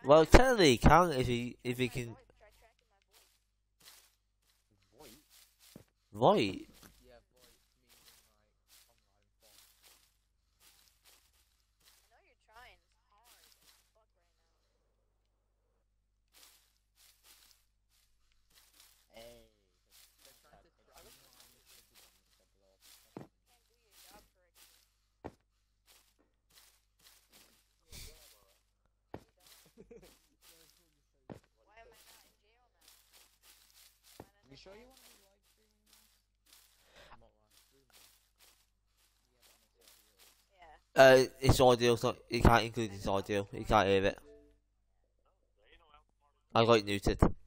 Well, technically he can if he can. Voight? Void. Yeah, Voight meaning like online form. I know you're trying hard as fuck right now. Hey, They're trying to trap me. Can't do your job correctly. You don't? Why am I not in jail now? You sure you want to be live streaming this? I'm not live streaming. Yeah. It's audio. So you can't include his audio. You can't hear it. I got it muted. Alright,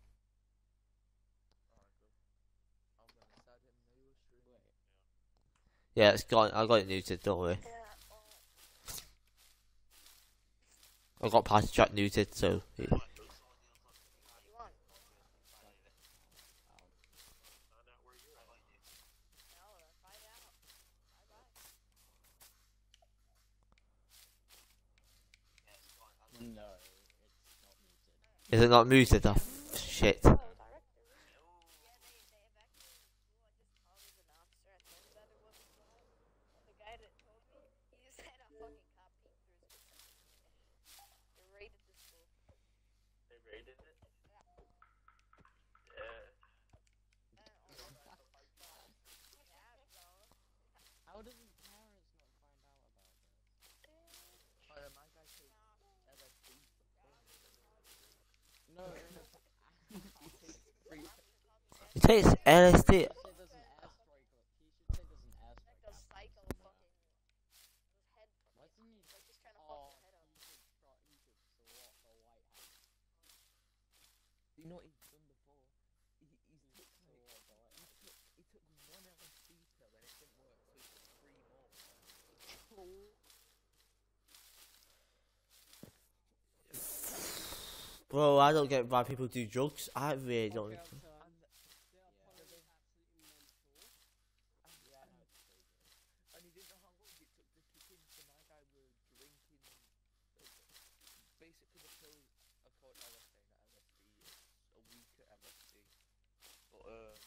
good. I'm gonna set him to your stream. Yeah, it's got. I got it muted. Don't worry. Yeah. I got party chat muted. So. Yeah. What do you want? No, find out. Bye-bye. No, it's not muted. Is it not muted? Oh, shit. Yeah, they evacuated the school. I just called his announcer and turns out it wasn't Bob. The guy that told me, he just had a fucking cop peek through his window. They raided the school. They raided it? Yeah. How did his parents not find out about this? Oh, yeah, my guy takes LSD for fun. No, It takes LSD. he should say there's an airstrike. He should say there's an Like airstrike. those psycho fucking those head Wasn't he? like he's trying to Oh, fuck his head up. he should swat the White House. Do you know what he's done before? He took Swat the White House. he took one LSD pill and it didn't work, so he took 3 more. Bro, I don't get why people do drugs. I really don't. And he didn't know how long it took to kick in, so my guy was drinking. Basically, the pill are called LSD, not LSD. It's a weaker LSD. But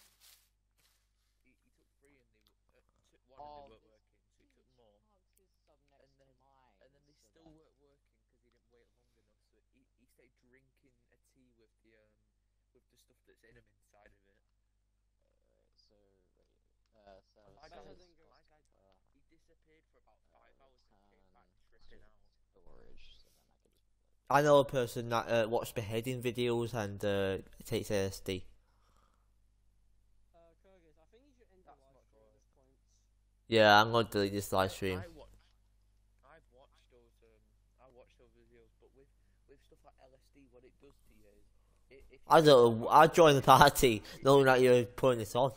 he took 3 and they took 1 and they weren't working, so he took more. And then they still weren't working because he didn't wait long enough. So he started drinking a tea with the stuff that's in him inside of it. And my guy he disappeared for about 5 hours and came back tripping out. Storage, so then I could just I know a person that watched beheading videos and takes LSD. Kurgis, I think you should end the That's live not stream at this point. Yeah, I'm gonna delete this live stream. I've watched those videos, but with stuff like LSD, what it does to you is if I don't know. I joined the party knowing that you're putting this on.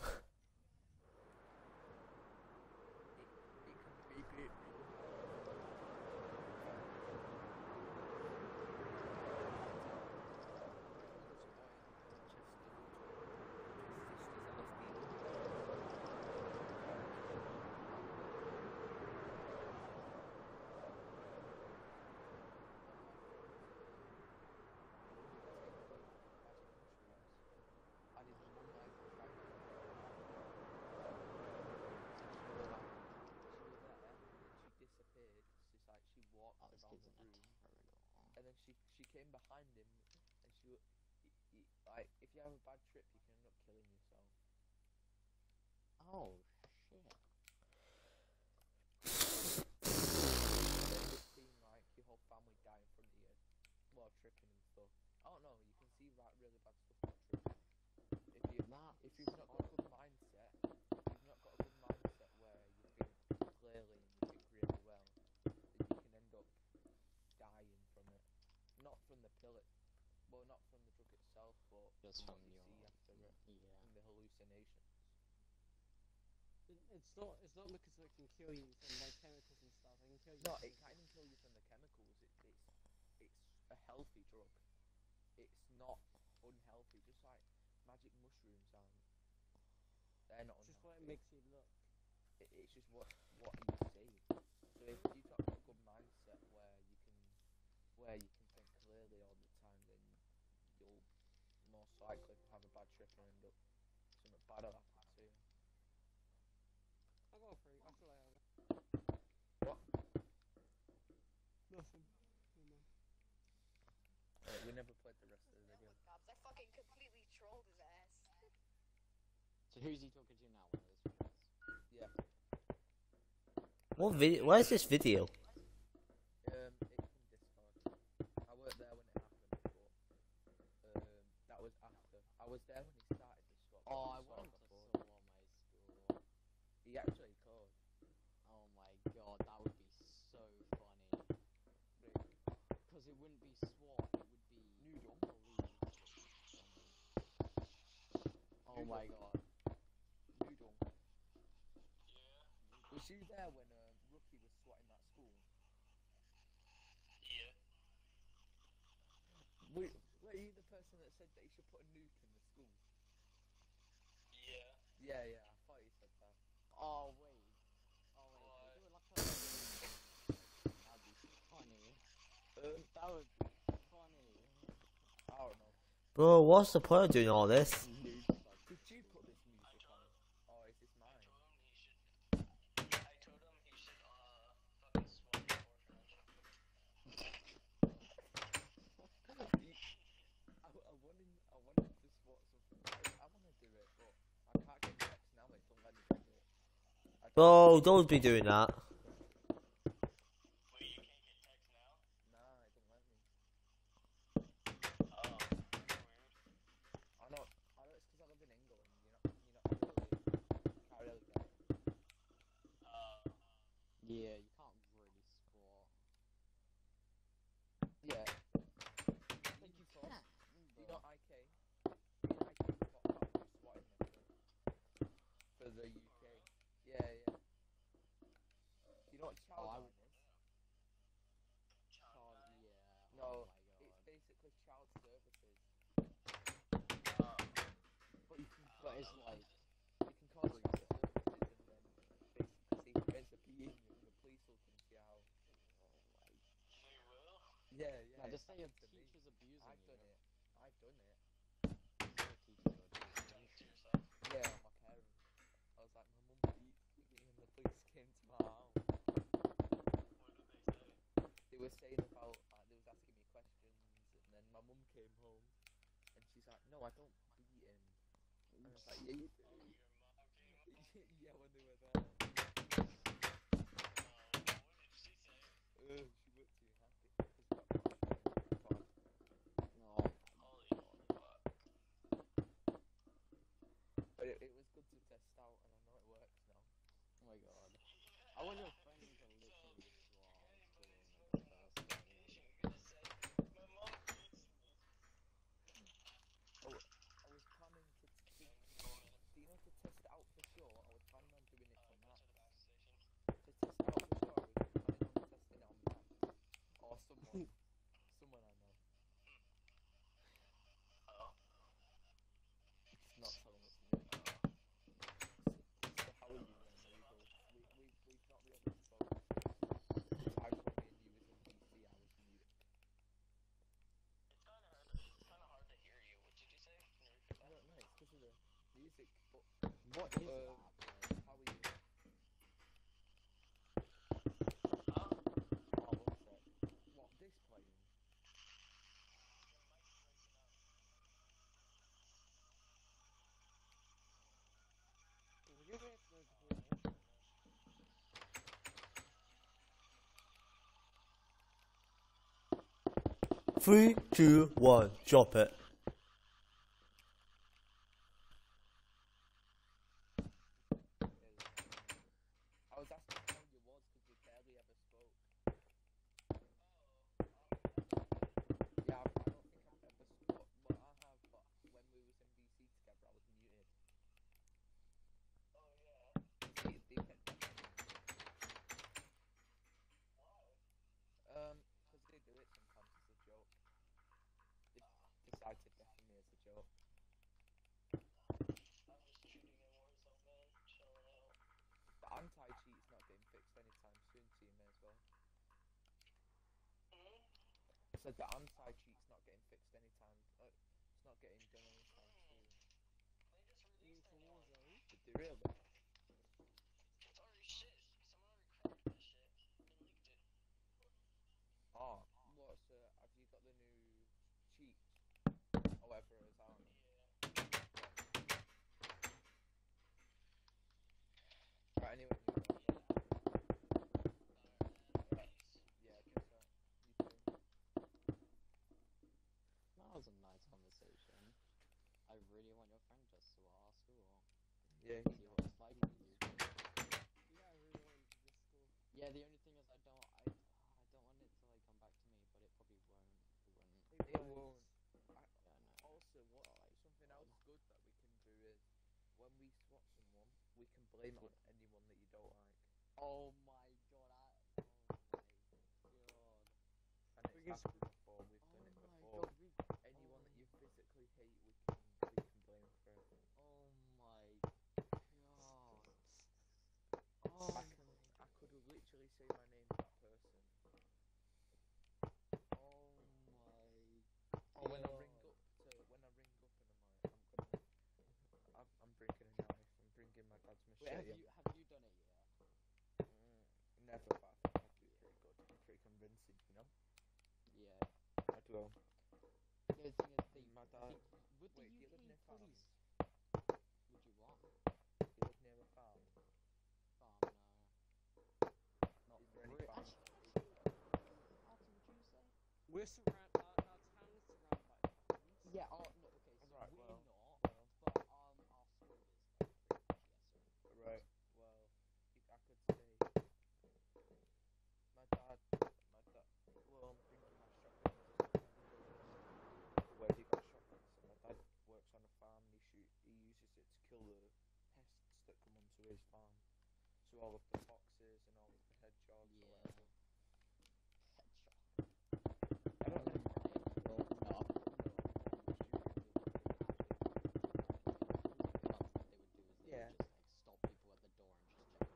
And then she came behind him, and like, if you have a bad trip, you can end up killing yourself. Oh, shit. Seeing like your whole family die in front of you while tripping and stuff. I don't know. You can see like really bad stuff while tripping. If you've not got a good mindset, where you think clearly and you think really well, then you can end up dying from it. Not from the pill, not from the drug itself, but Just from from what you your- see after it, Yeah. from the hallucinations. It's not because it can kill you from like chemicals and stuff. It can kill you. No, from it can even kill you from the chemicals. It's a healthy drug. It's not unhealthy. Just like magic mushrooms aren't. They're not It's just unhealthy. what it makes you look. It's just what you see. So if you've got a good mindset where you can think clearly all likely to have a bad trip and end up something bad will happen to you. I'll go free. I feel like I'll What? Nothing. Never mind. We never played the rest of the video. Cops, I fucking completely trolled his ass. So who's he talking to now? One of his friends. Yeah. What video? Why is this video? It's in Discord. I weren't there when it happened, but that was after. I was there when he started the swap. Oh, I swap want to before. saw my school. He actually called. Oh my god, that would be so funny. Because it wouldn't be SWAT, it would be Noodle. police. Oh my god. Noodle. Was you there when Rookie was swatting that school? Yeah. Were you the person that said that he should put a nuke in the school? Yeah. Yeah, I thought you said that. Oh wait. Oh wait, Why? can we do it like a... That'd be funny. That would be funny. I don't know. Bro, what's the point of doing all this? Did you put this music on? Or is this mine? I told him he should fucking swap the orphanage. I wanted to swat something. I want to do it, but I can't get text now. It don't let me do it. Bro, don't be doing that. Wait, you can't get text now? Nah, it don't let me. Oh, that's weird. I know it's because I live in England. Can't really get it. Yeah, you can't really SWAT. Yeah. Like you Sauce. can. Do you know IK? Me and IK got out for swatting them for the UK. Yeah. Do you know what Oh, I child would- line is? Child, yeah. No, Oh my it's god. basically child services. But you can But it's like... you can call it services and then basically see if there's a PE and the police will come to your house. They will? Yeah. Now just say your happened to me. teacher's abusing I've you. done it. Your teacher's abusing Done it to you. yourself. Yeah, my parents. I was like, my mum beat me and the police came to my house. What did they say? They were saying about, they was asking me questions, and then my mum came home, and she's like, no, I don't beat him. And I was like, yeah, you do. Oh, your mom came home? Yeah, when they were there. What did she say? She looked too happy. Because got my phone. Oh, Holy fuck. But it was good to test out, and I know it works now. oh my god. I want your friends to literally SWAT Anybody's school fucking in the first application gonna say, my mom hates me. I was planning to, do you know, to test it out for sure, I was planning on doing it Go for to the Max. back station. To test it out for sure, I was planning on testing it on Max. Or someone I know. Oh. Just not telling us me. So how are you then, Noodle? We've not really spoke. The times when me and you was in DC, I was mute. It's kind of hard to hear you. What did you say? Can you repeat that? No, it's because of the music, but What is that? Bro? how are you? Huh? Oh, one sec. What, this playing? Your mic's breaking up. We'll give it to the Three, two, one, drop it. I was asking how you was because we barely ever spoke. Yeah, I don't think I've ever spoke. Well, I have, but when we was in BC together, I was muted. Oh, yeah. They kept deafening me. Why? Because they do it sometimes as a joke. They decide to deafen me as a joke. I'm just treating it more as a man, chilling out. The anti-cheat's not getting fixed anytime soon, so you may as well. Hmm? I said the anti-cheat's not getting fixed anytime. It's not getting done anytime they really? It's already shit. Someone already cracked that shit and leaked it. Oh, what's have you got the new cheat? Or whatever it is, on? Yeah. Right, anyway, you go. Alright, peace. Yeah, I guess so. You too. That was a nice conversation. I really want your friend just to our school. Yeah, See what it's like in the UK. Yeah, I really wanted to this school. Yeah, the only thing is I don't want it to like come back to me, but it probably won't. It wouldn't. It won't. Yeah, no. Also, what Alright, something well. else good that we can do is when we swat someone, we can blame it on anyone that you don't like, Oh my god, oh my god. and We it's can- happened before. We've Oh done it my before. god, we Anyone that you oh. physically hate, we can blame for it. Oh my god. Oh I could literally say my name to that person. oh my Or when I ring God. up and I'm like, I'm bringing a knife. I'm bringing my dad's Wait, machete. have you done it yet? Never, but I think I'd do pretty good. I'm pretty convincing, you know. Yeah. I'd go. The thing is, My dad. would the Wait, do you live UK near farms? police? Would you want Do you live near a farm? farm? No. Not Is there any really. farm? Archie, would you say? We're surrounded. Our town is surrounded by farms. Yeah. Oh no. Okay. So Right, we're well, not, well. but our school is like pretty much yes sir. Right. Well, I could say my dad. Well, I'm bringing my shotgun. Where he got shotgun. So my dad works on a farm and he uses it to kill the pests that come onto his farm. So all of the foxes and all of the hedgehogs or Yeah. whatever. Headshot. I don't know. Well, no. What they would do is they Yeah. would just like stop people at the door and just check.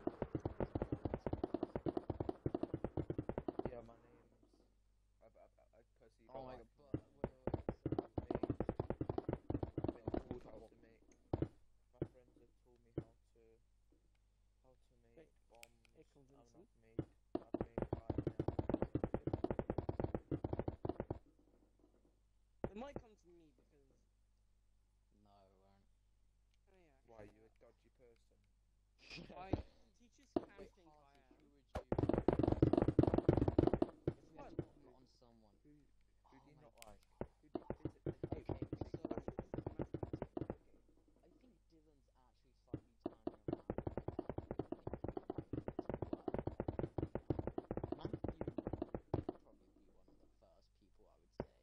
Yeah, my name's. I perceive. Oh my life god, from but wait. I've been told how to make. My friends have told me how to make Wait, bombs, Echo and Vincent? I've made fire now. It might come to me because. No, it won't. Oh yeah. Why, you a dodgy person? I teachers can Wait, think I Harvey, am. who would you? If you had to What? put on someone. Who Oh do you my not like? Who do you physically hate? Okay, so I think Dylan's actually slightly turning around. Matthew would probably be one of the first people I would say.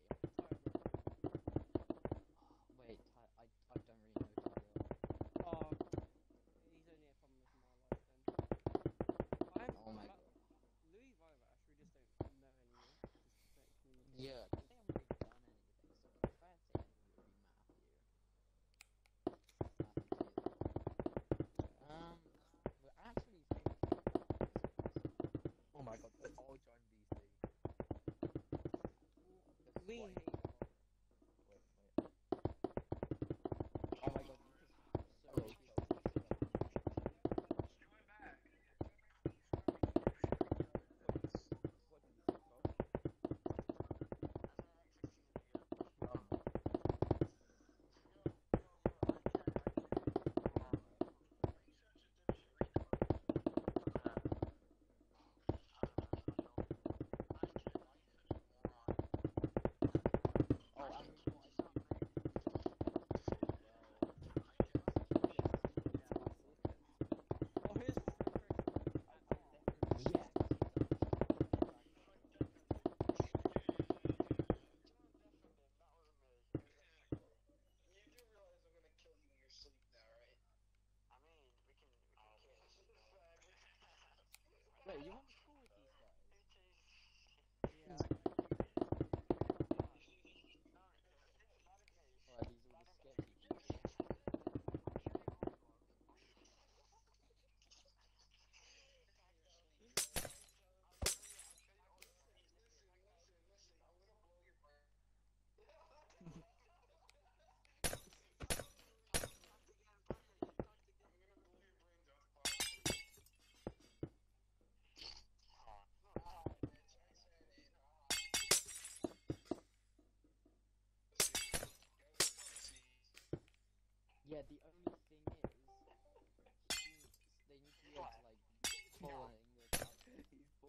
Wait, I don't really know Tyler. Oh, he's only a problem with my life then. Oh my But god. Louis Vivash, we just don't know anymore. Just don't communicate. Yeah, because they haven't really done anything, so if I had to say anyone, it would be Matthew. Taylor. We're actually thinking Oh my god, let's all join VC. Let's We swat hate each other. Wait. Oh my god, you could so Hello, much Chelsea. Join back. What did you say, Bob? That's why I'm texting you again. I'm not. I can. You such a dipshit retard. I can, you such a moron. Oh, I and can we kill got you sound great. I can. Oh, here's the track record. yeah. That was amazing. You do realize I'm gonna kill you in your sleep now, right? I mean, we can kiss. Wait, you went to school with these guys? Yeah. Or are these all the sketchy people? Listen, I'm gonna blow your brain. Yeah, the only thing is, they need to be able to like follow an English accent.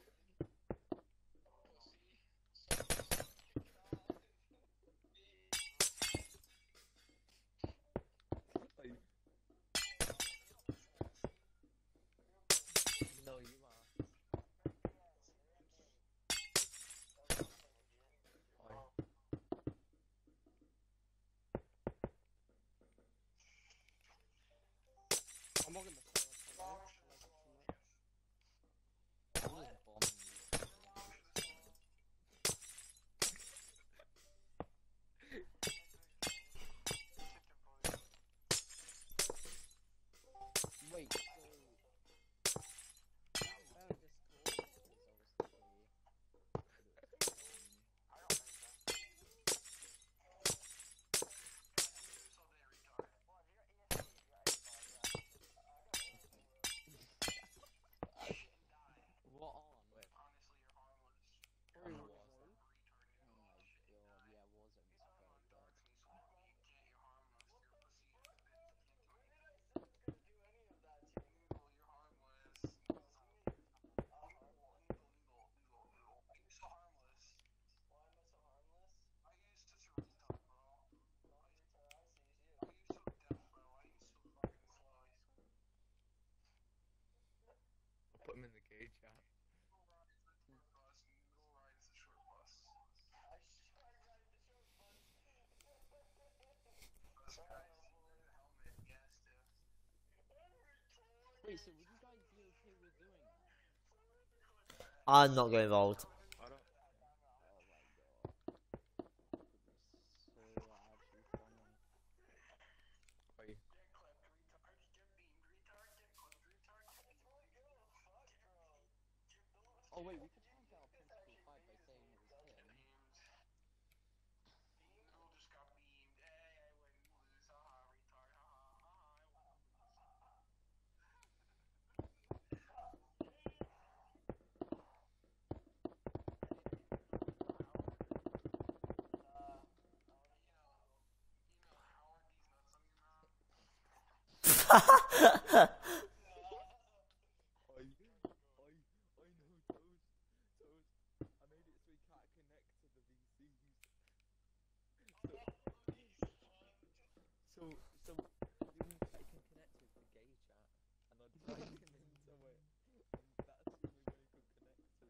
No, you are. I'm not gonna say that I like it too much. I'm just bombing you. Wait, so Found Discord. it's obviously what on? Wait. Or On Warzone. what? Oh my god, yeah, Warzone's very good. Put him in the gay chat. Wait, so would you guys be okay with doing that? I'm not getting involved. I don't. Oh my god. That would be so actually funny. Wait. Oh wait, we could try and get our principal fight by saying it was him. I know, Toast. I made it so he can't connect to the VCs. So I can connect with the gay chat, and I dragged him into it, and that's the only way he could connect to.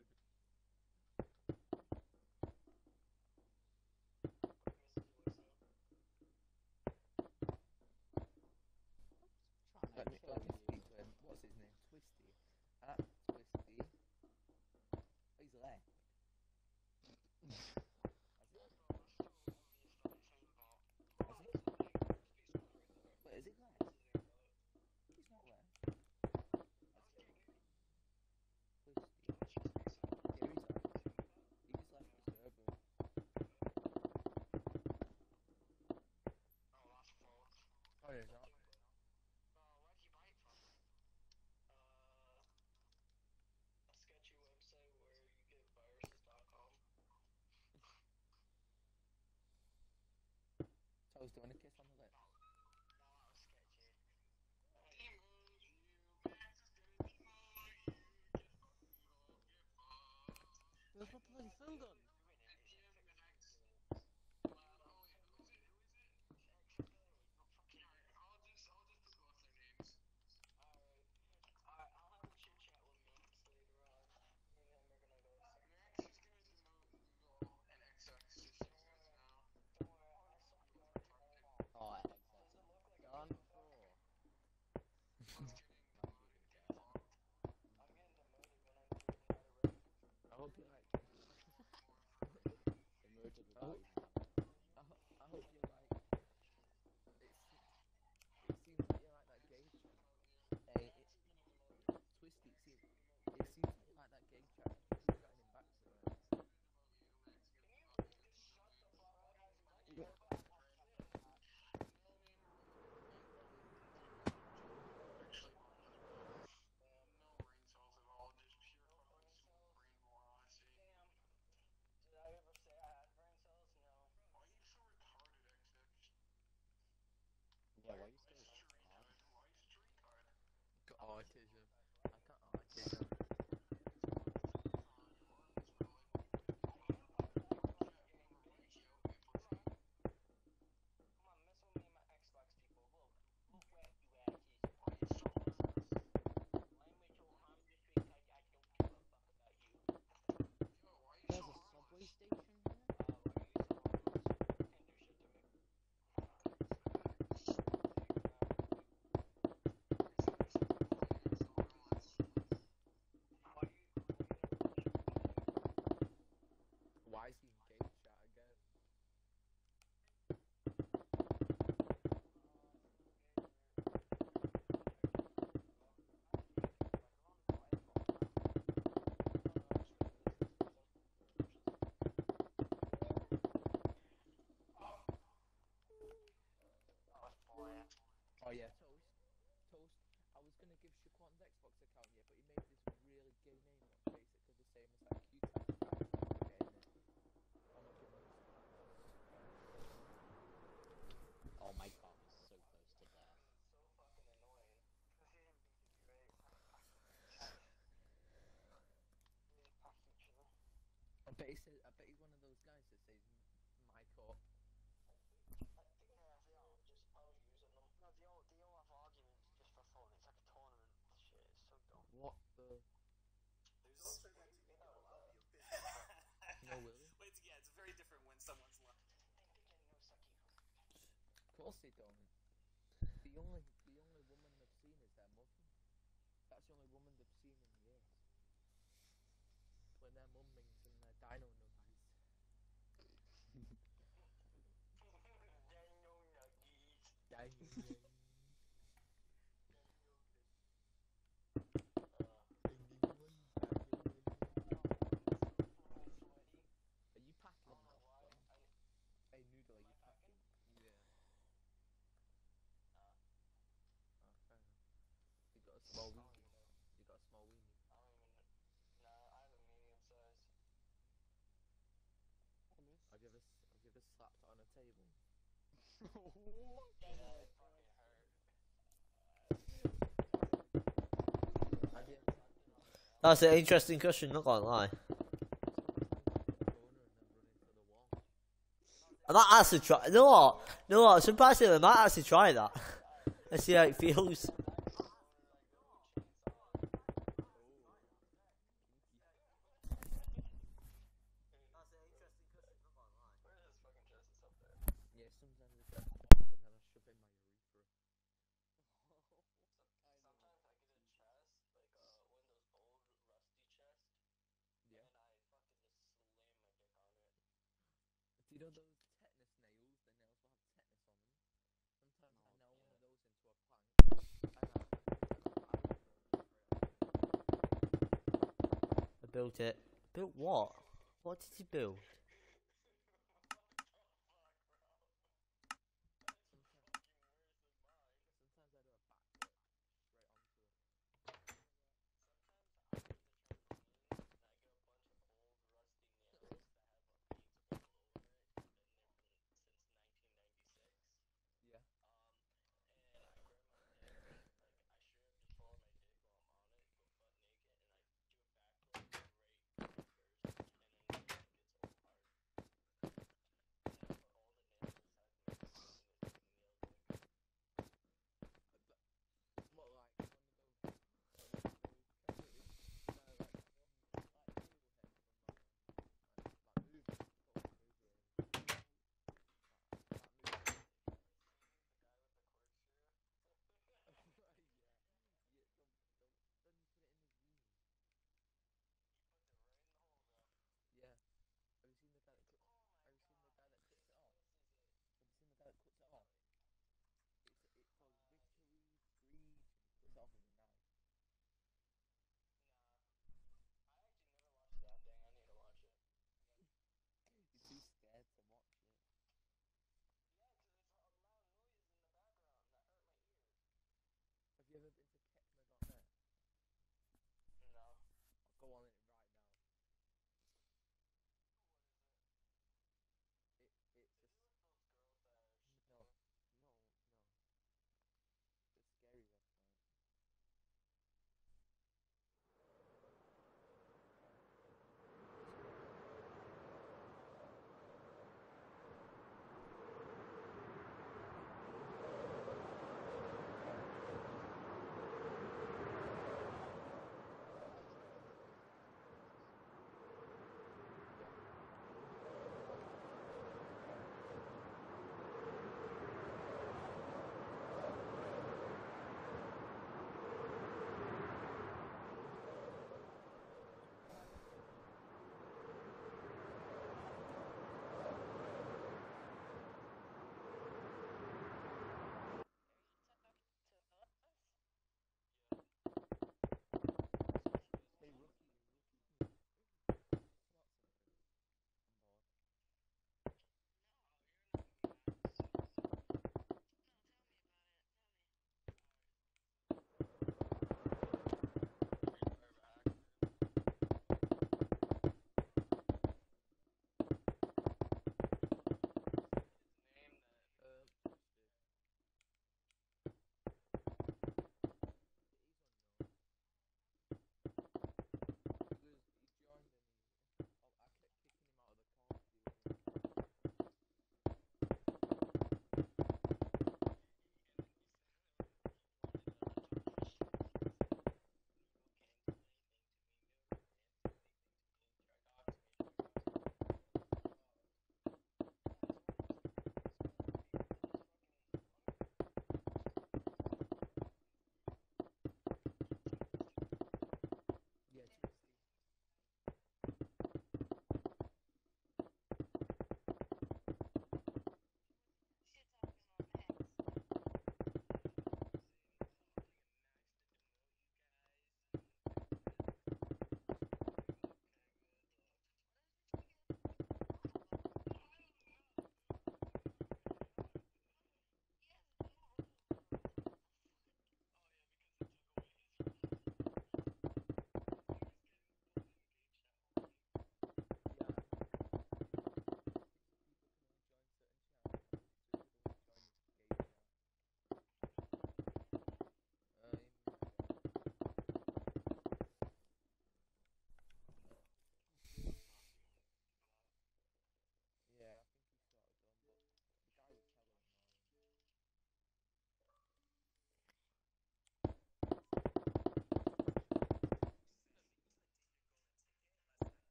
Trying to kill you. Speak to him. What's his name? Twisty. Twisty. Oh, he's left. Wait, is it left? He's not left. Twisty. Yeah, he's left. He just left the server. Oh, yeah, he's not. Toast, do you want a kiss on the lips? There's my bloody phone gone. Oh, XX. Done for. I hope you like. he said. I bet he's one of those guys that says my court. I think they are just overusing them. No, they all have arguments just for fun. It's like a tournament. Shit, it's so dumb. What the? There's also going to be people out of your business. No, Willie. Well, yeah, it's very different when someone's like. Of course they don't. The only woman they've seen is their mother. That's the only woman they've seen in years. When their mum mings and their dino nuggies. Daniel Nuggies. Dino. Are you packing? Hey, Noodle, are you packing? Yeah. Oh, fair enough. You got a small weenie. You got a small weenie. I don't even. No, I have a medium size. Have you ever slapped it on a table? Yeah, it fucking hurt. Have you? That's an interesting question, not gonna lie. I might actually try. You know what? You know what? Surprisingly, I might actually try that. And see how it feels. Yeah, sometimes I get fucked and then I shove in my urethra. Sometimes I get a chest, like one of those old rusty chests, Yeah. and I fucking just slam my dick on it. Do you know those tetanus nails? The nails will have tetanus on them. Sometimes I nail one of those into a plank. I built it. Built what? What did you build?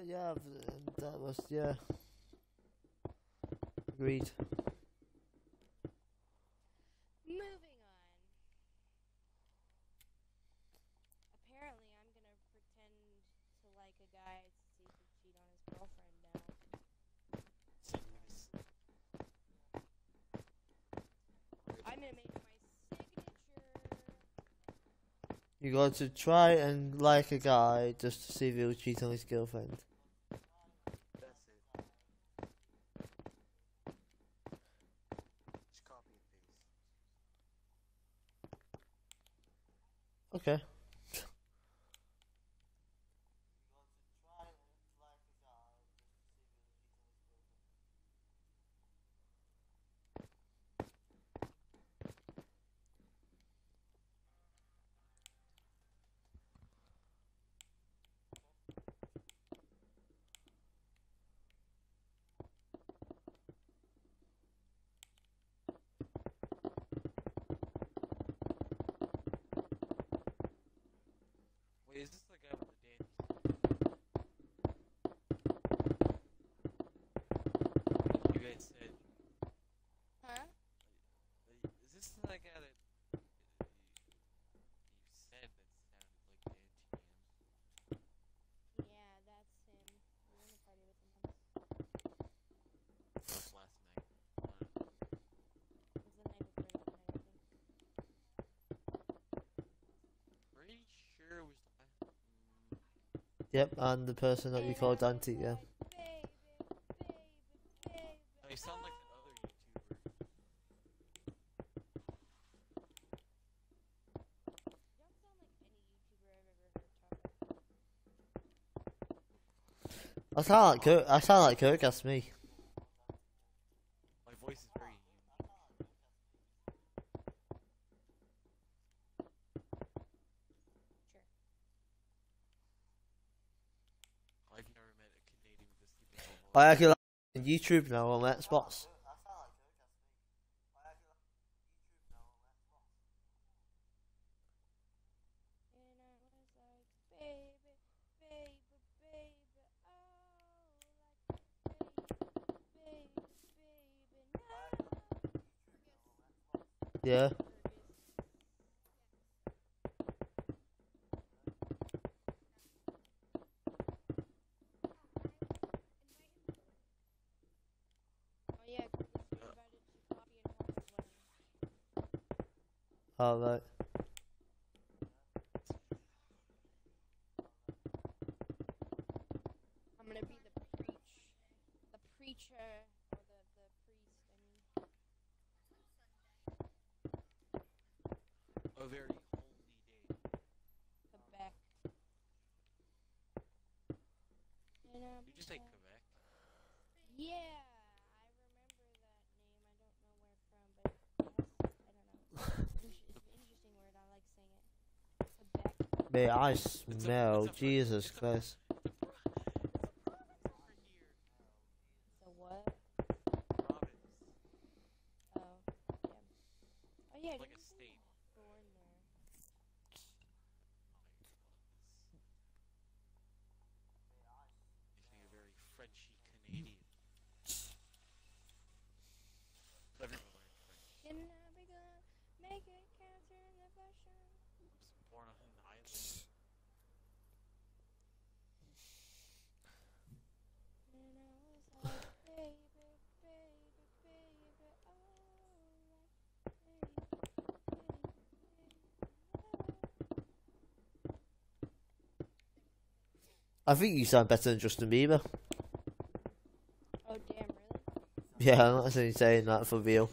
yeah, that was, yeah. Agreed. Moving on. Apparently, I'm gonna pretend to like a guy to see if he cheat on his girlfriend now. I'm gonna make my signature. You got to try and like a guy just to see if he'll cheat on his girlfriend. That's it. Just copy and paste. Okay. Wait, is this the guy with the dandy? You guys said. Huh? Is this the guy that you said that sounded like Dan TM? Yeah, that's him. We were in a party with him once. That was last night. It was the night before that night, I think. Pretty sure it was the last. Yep, and the person that you And called I was Dante, yeah. like, baby, baby, Oh, you sound like that other YouTuber. You don't sound like any YouTuber I've ever heard talk. I sound like Kirk. I sound like Kirk. That's me. My voice is very unique. Sure. I've never met a Canadian with a stupid voice. I actually like YouTube now on Xbox. And I was like, baby, baby, baby, oh, like, baby, baby, no. Yeah. Oh yeah, Curtis, you're invited to copy and paste as well. Alright. I'm gonna be the preacher, or the priest, I mean. A very holy day. Quebec. And You just say like, Quebec? yeah, I remember that name. I don't know where from, but I don't know. It's an interesting word. I like saying it. Quebec. May I smell Jesus Christ. So what? Province. Oh, yeah. Oh yeah, Like a didn't state. they born there? Makes me a very Frenchy Canadian. Everyone learned French. Can I be gonna make it cancer in the fashion? I was born on an island. And I was like, baby, baby, baby, oh, like, baby, I think you sound better than Justin Bieber. oh, damn, really? Yeah, I'm not actually saying that for real.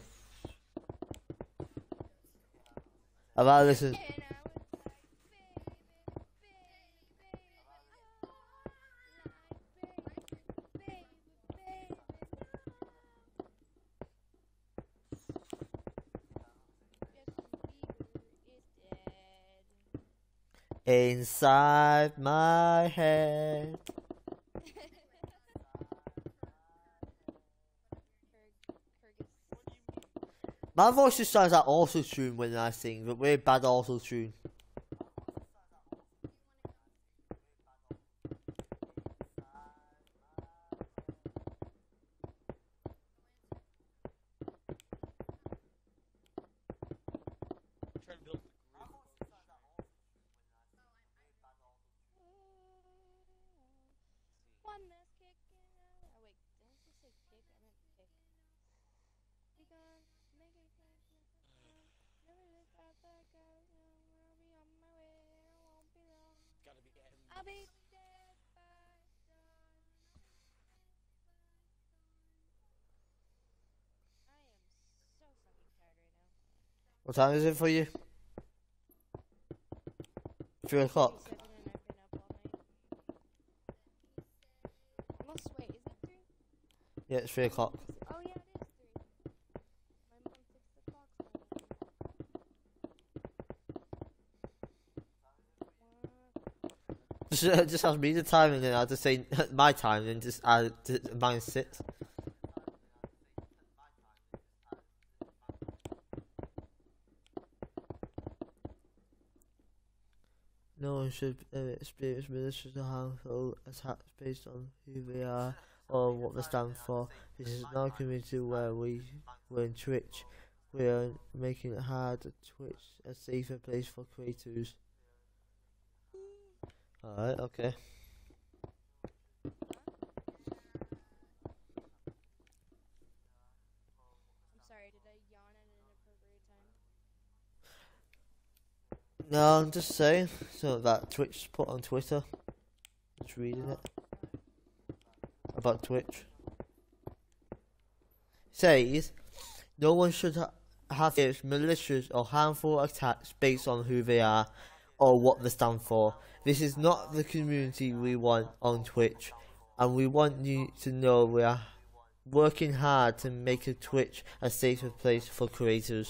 Have I listened? And I was like, baby, baby, oh, Inside my head. My voice just sounds like auto-tune when I sing, but we're bad auto-tune. be dead by dawn. I am so fucking tired right now. What time is it for you? 3 o'clock. 7 and I've been up all night. Unless, wait, is it 3? Yeah, it's 3 o'clock. Oh yeah, it is 3. My mom 6 o'clock. Just ask me the time and then I'll just say my time and just add mine 6. No one should experience malicious or harmful attacks based on who they are or what they stand for. This is not a community where we're in Twitch. We are making it hard to Twitch a safer place for creators. Alright, okay. I'm sorry, did I yawn at an inappropriate time? No, I'm just saying. So that Twitch put on Twitter. Just reading it. About Twitch. Says, no one should have malicious or harmful attacks based on who they are or what they stand for. This is not the community we want on Twitch, and we want you to know we are working hard to make a Twitch a safer place for creators.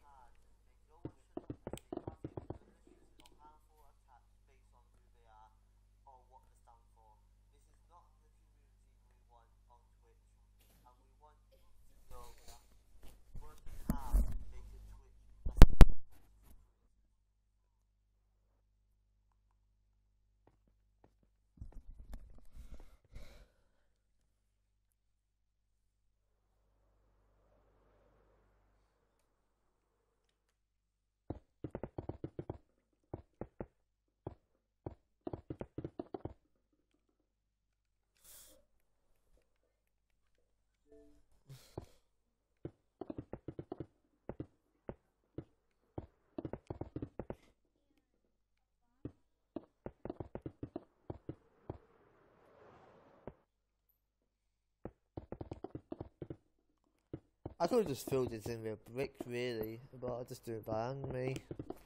I could have just filled it in with a brick, really, but I'll just do it by hand, me.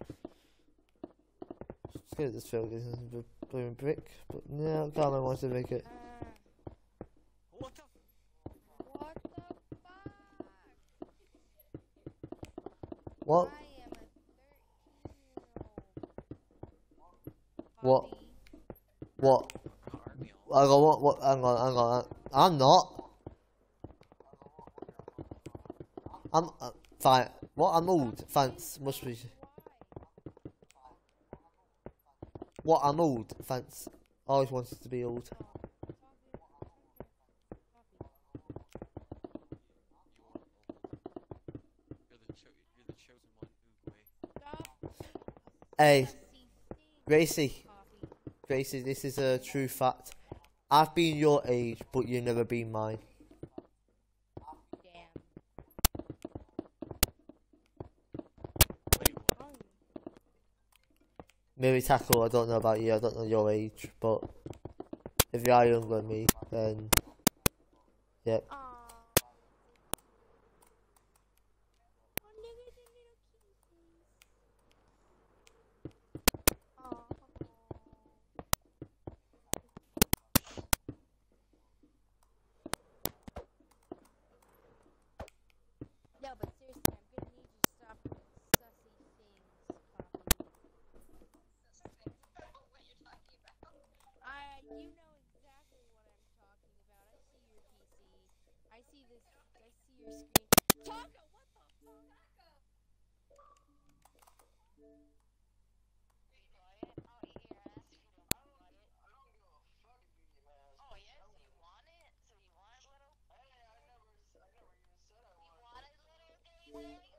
Could have just filled it in with a brick, but no, I can't remember what to make it. What the? What the fuck? What? I am a 13-year-old. What? What? Hang on, what? Hang on. I'm not. I'm fine. What? I'm old. Thanks. Must be. What? I'm old. Thanks. I always wanted to be old. You're the chosen one, Oogway. Hey, Gracie, this is a true fact. I've been your age, but you've never been mine. Damn. Wait, what? Maybe Tackle, I don't know about you, I don't know your age, but if you are younger than me, then yep. Aww. Oh, look at the little kitties. Aw. No, but seriously, I'm gonna need you to stop doing sussy things, Poppy. You know exactly what I'm talking about. I see your PC. I see this. I see your screen. Taco, what the fuck? Oh yes, you want it? So you want it, little? Hey, I never even said I want it. You want it, little?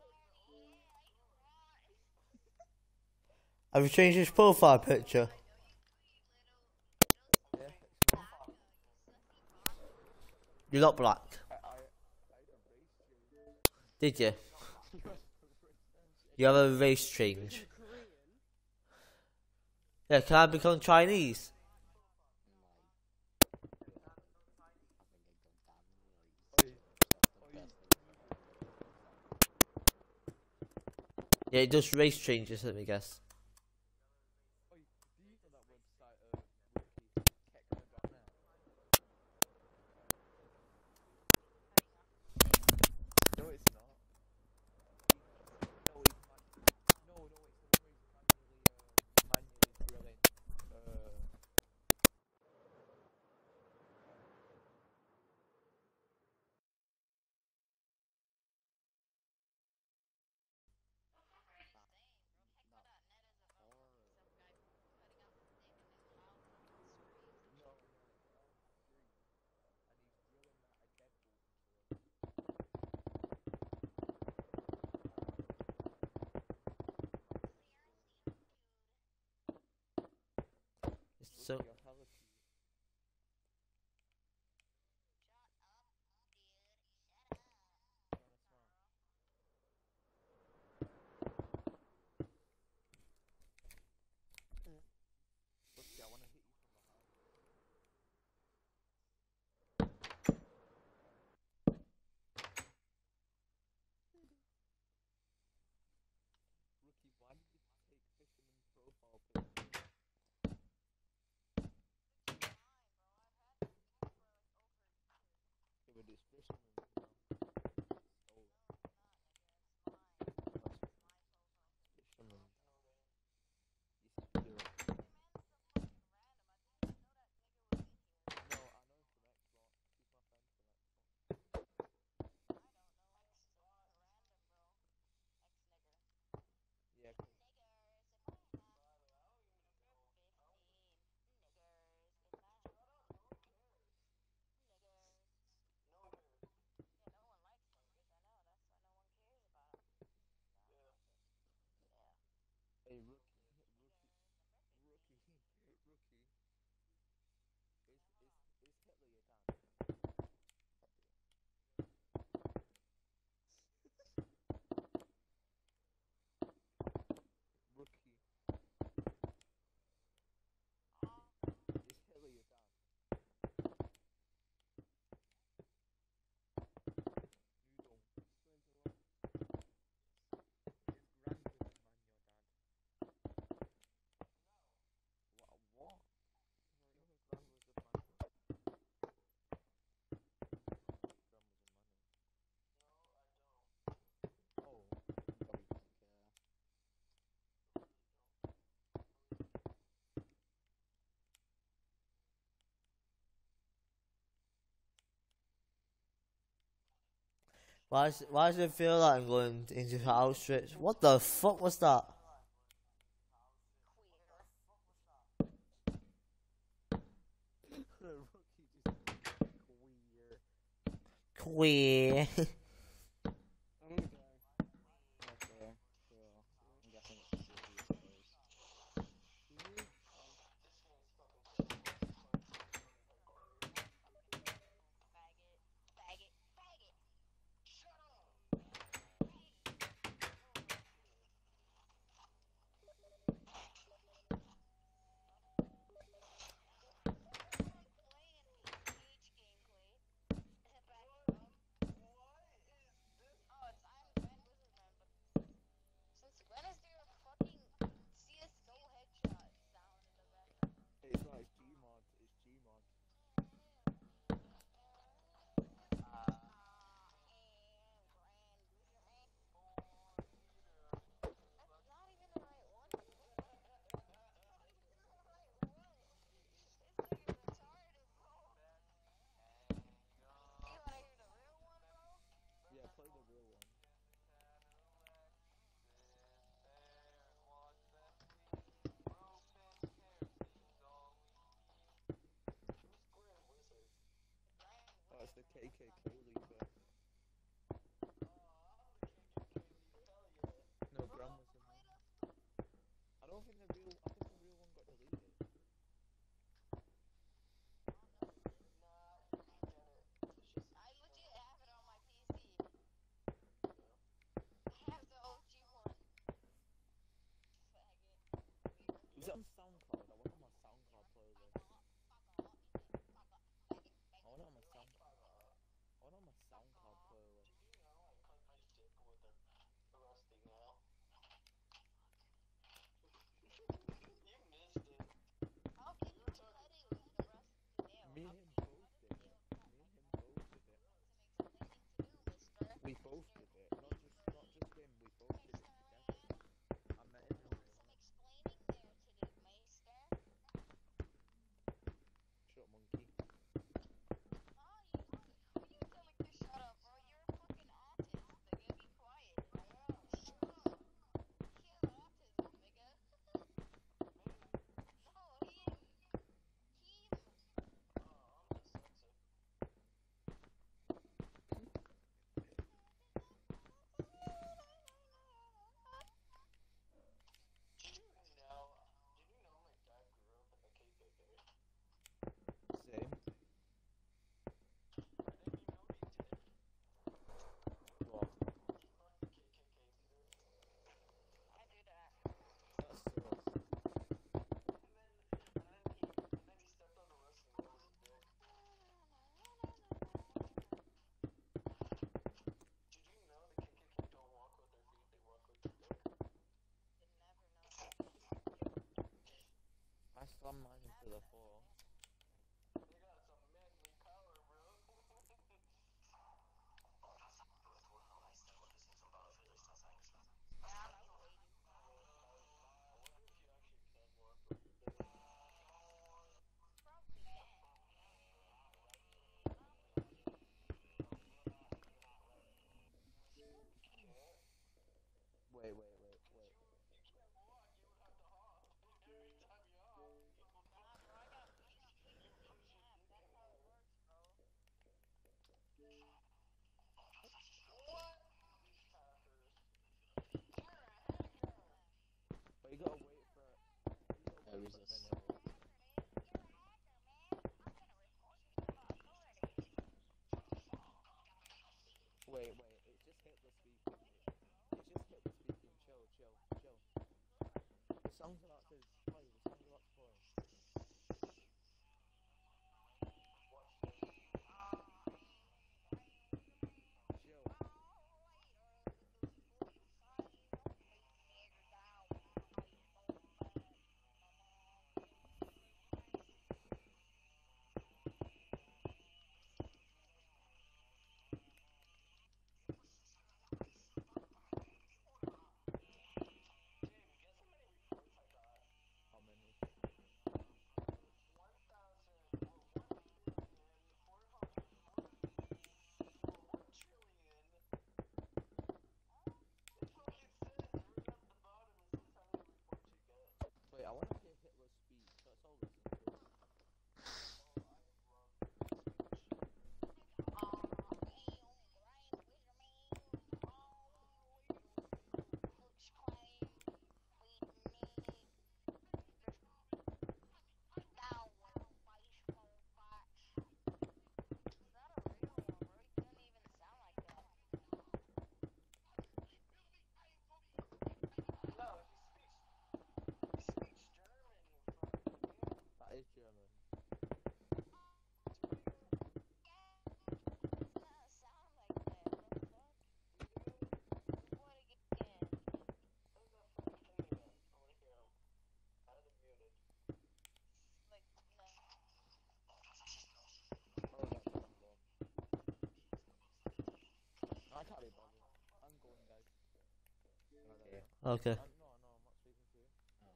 Have you changed his profile picture? You're not black. Did you? You have a race change. Yeah, can I become Chinese? Yeah, it does race changes, let me guess. Oh, do you know that website, rookie.techno.net? No, it's not. No, it's no, no, it's the one where he's manually drilling. No, no, it's on stream, and he's drilling that a deadbolt into it. It's so. Rookie, you're hella cute. Trying to smile. Rookie, I wanna hit you from behind. Rookie, why did you take fisherman's profile picture? Yeah, but it's fisherman's now. Oh, it's fisherman's. You said you're. No, I know him from Xbox. He's my friend from Xbox. Yeah, 'cause hey, rookie. Is Hitler your dad? Rookie. Is Hitler your dad? Noodle. Is grandmother man your dad? What? You know grandmother man? Grandmother man. Oh, You probably don't care. Why does it feel like I'm going into Auschwitz? What the fuck was that? Rookie just queer. Queer. I'm gonna go. Okay, sure. I'm guessing it's the city, I suppose. Mhm. It's not, it's Gmod. It's Gmod. Yeah, play the real one. Oh, it's the KKK leader. No, grandma's the man. I don't think the real. I think the real one got deleted. Is it on SoundCloud? I want it on my SoundCloud playlist. I want it on my SoundCloud. I want it on sauce. And then he stepped on the list and that was a dick. Did you know the KKK don't walk with their feet, they walk with their dick? Did never know. I slammed mine into the floor. They got some manly power, bro. Yeah, I know they do. I wonder if you actually can walk with your dick. Probably can. Wait. You can't walk, you would have to hop every time you hop. Nah, bro, I got feet on fingers and snap. That's how it works, bro. What? These hackers. You're a hacker. But you gotta wait for it. There is a You're a sauce. hacker, man. You're a hacker, man. I'm gonna report you to the authorities. Wait. It's just Hitler speaking. It's just Hitler speaking. Chill. The song's about to play. Chill. Jamie, guess how many reports I got? How many? 1,400. It fucking says right at the bottom, it says how many reports you get. Wait, I wanna hear Hitler's speech. Let's all listen to it. Oh, I love this speech. No, he speaks German, you fucking idiot. That is German. How's that fucking thing again? I wanna hear him. I had him muted. Oh, that's what I'm going. I can't be bothered. I'm going, guys. Okay. Okay. No, I'm not speaking to you. Oh.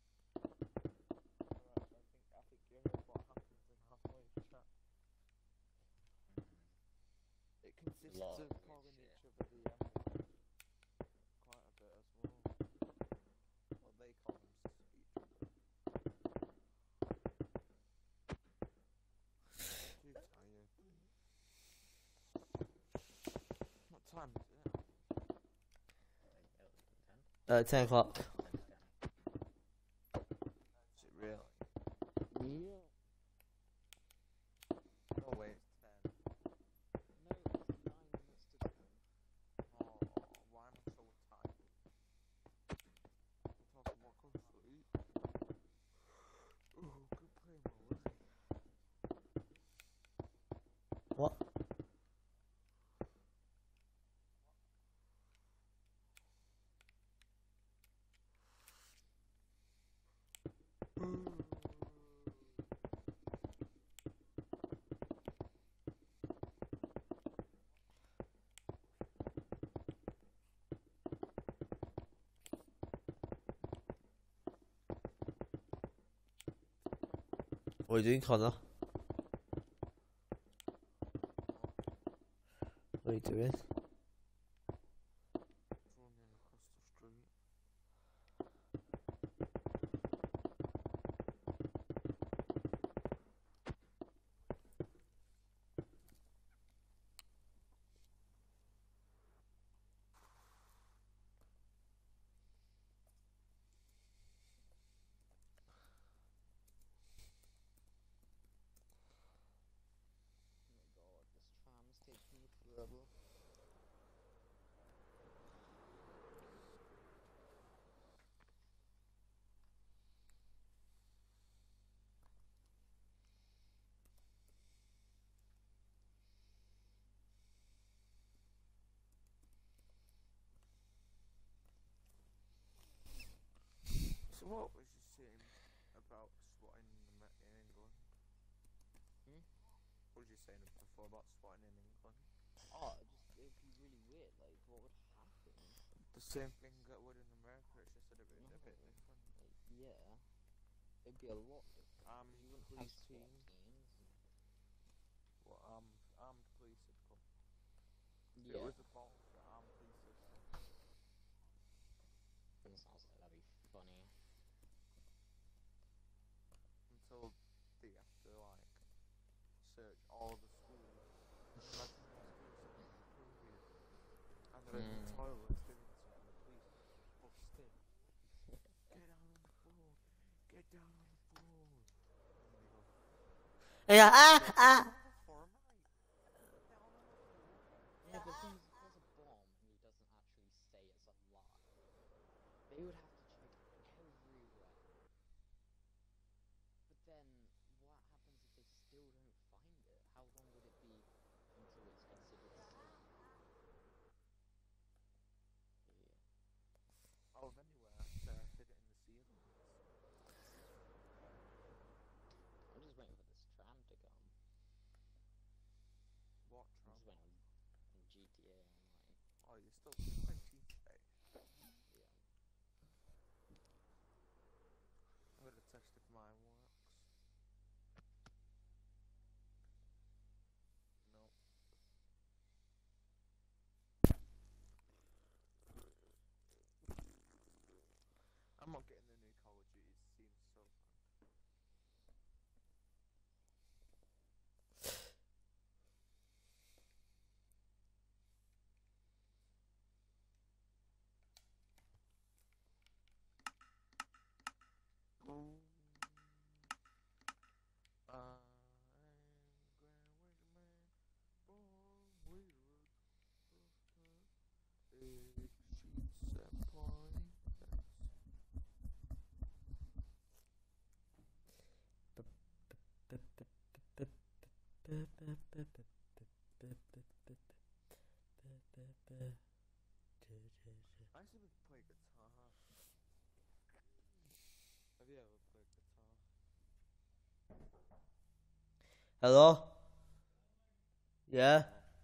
Alright, I think you heard what happens in halfway chat. It consists lot of of weird calling shit. each other the M word. Quite a bit as well. Well, they call them each other. Too tired. What time is it? Like, 10 o'clock. 10 to 10. Is it really? Yeah. Oh wait, it's 10. No, it's 9 minutes to 10. Oh, why am I so tired? I'm talking about go to sleep. Oh, good play my leg. What? What are you doing, Connor? What are you doing? Running across the street. Oh my god, this tram's taking me forever. What was you saying about swatting in England? Hmm? What was you saying before about swatting in England? Oh, it'd be really weird. Like, what would happen? The same thing that would in America, it's just a bit No, different. like, yeah, it'd be a lot different. Armed 'Cause you wouldn't have police SWAT teams. teams. What armed police would come. Yeah, It was abolished, the armed police system. that sounds like that'd be funny. Until they have to like search all the schools. Imagine you're in school sitting in the period and they're in the toilets doing something and the police bust in. Get down on the floor. Get down on the floor. And they go, Yeah, for mate. Down on the floor. Yeah, but things if there's a bomb and he doesn't actually say it's alive, they would have to check everywhere. But then, what happens if they still don't find it? How long would it be until it's considered safe? Yeah. Out of anywhere, hid it in the ceilings. I'm just waiting for this tram to come. What I'm tram? just waiting on GTA Online. Oh, you're still playing GTA. Yeah. I'm gonna test if mine works. No. I'm not getting the new Call of Duty. It seems so fun. I'm I actually play guitar. Have you ever played guitar? hello? Yeah?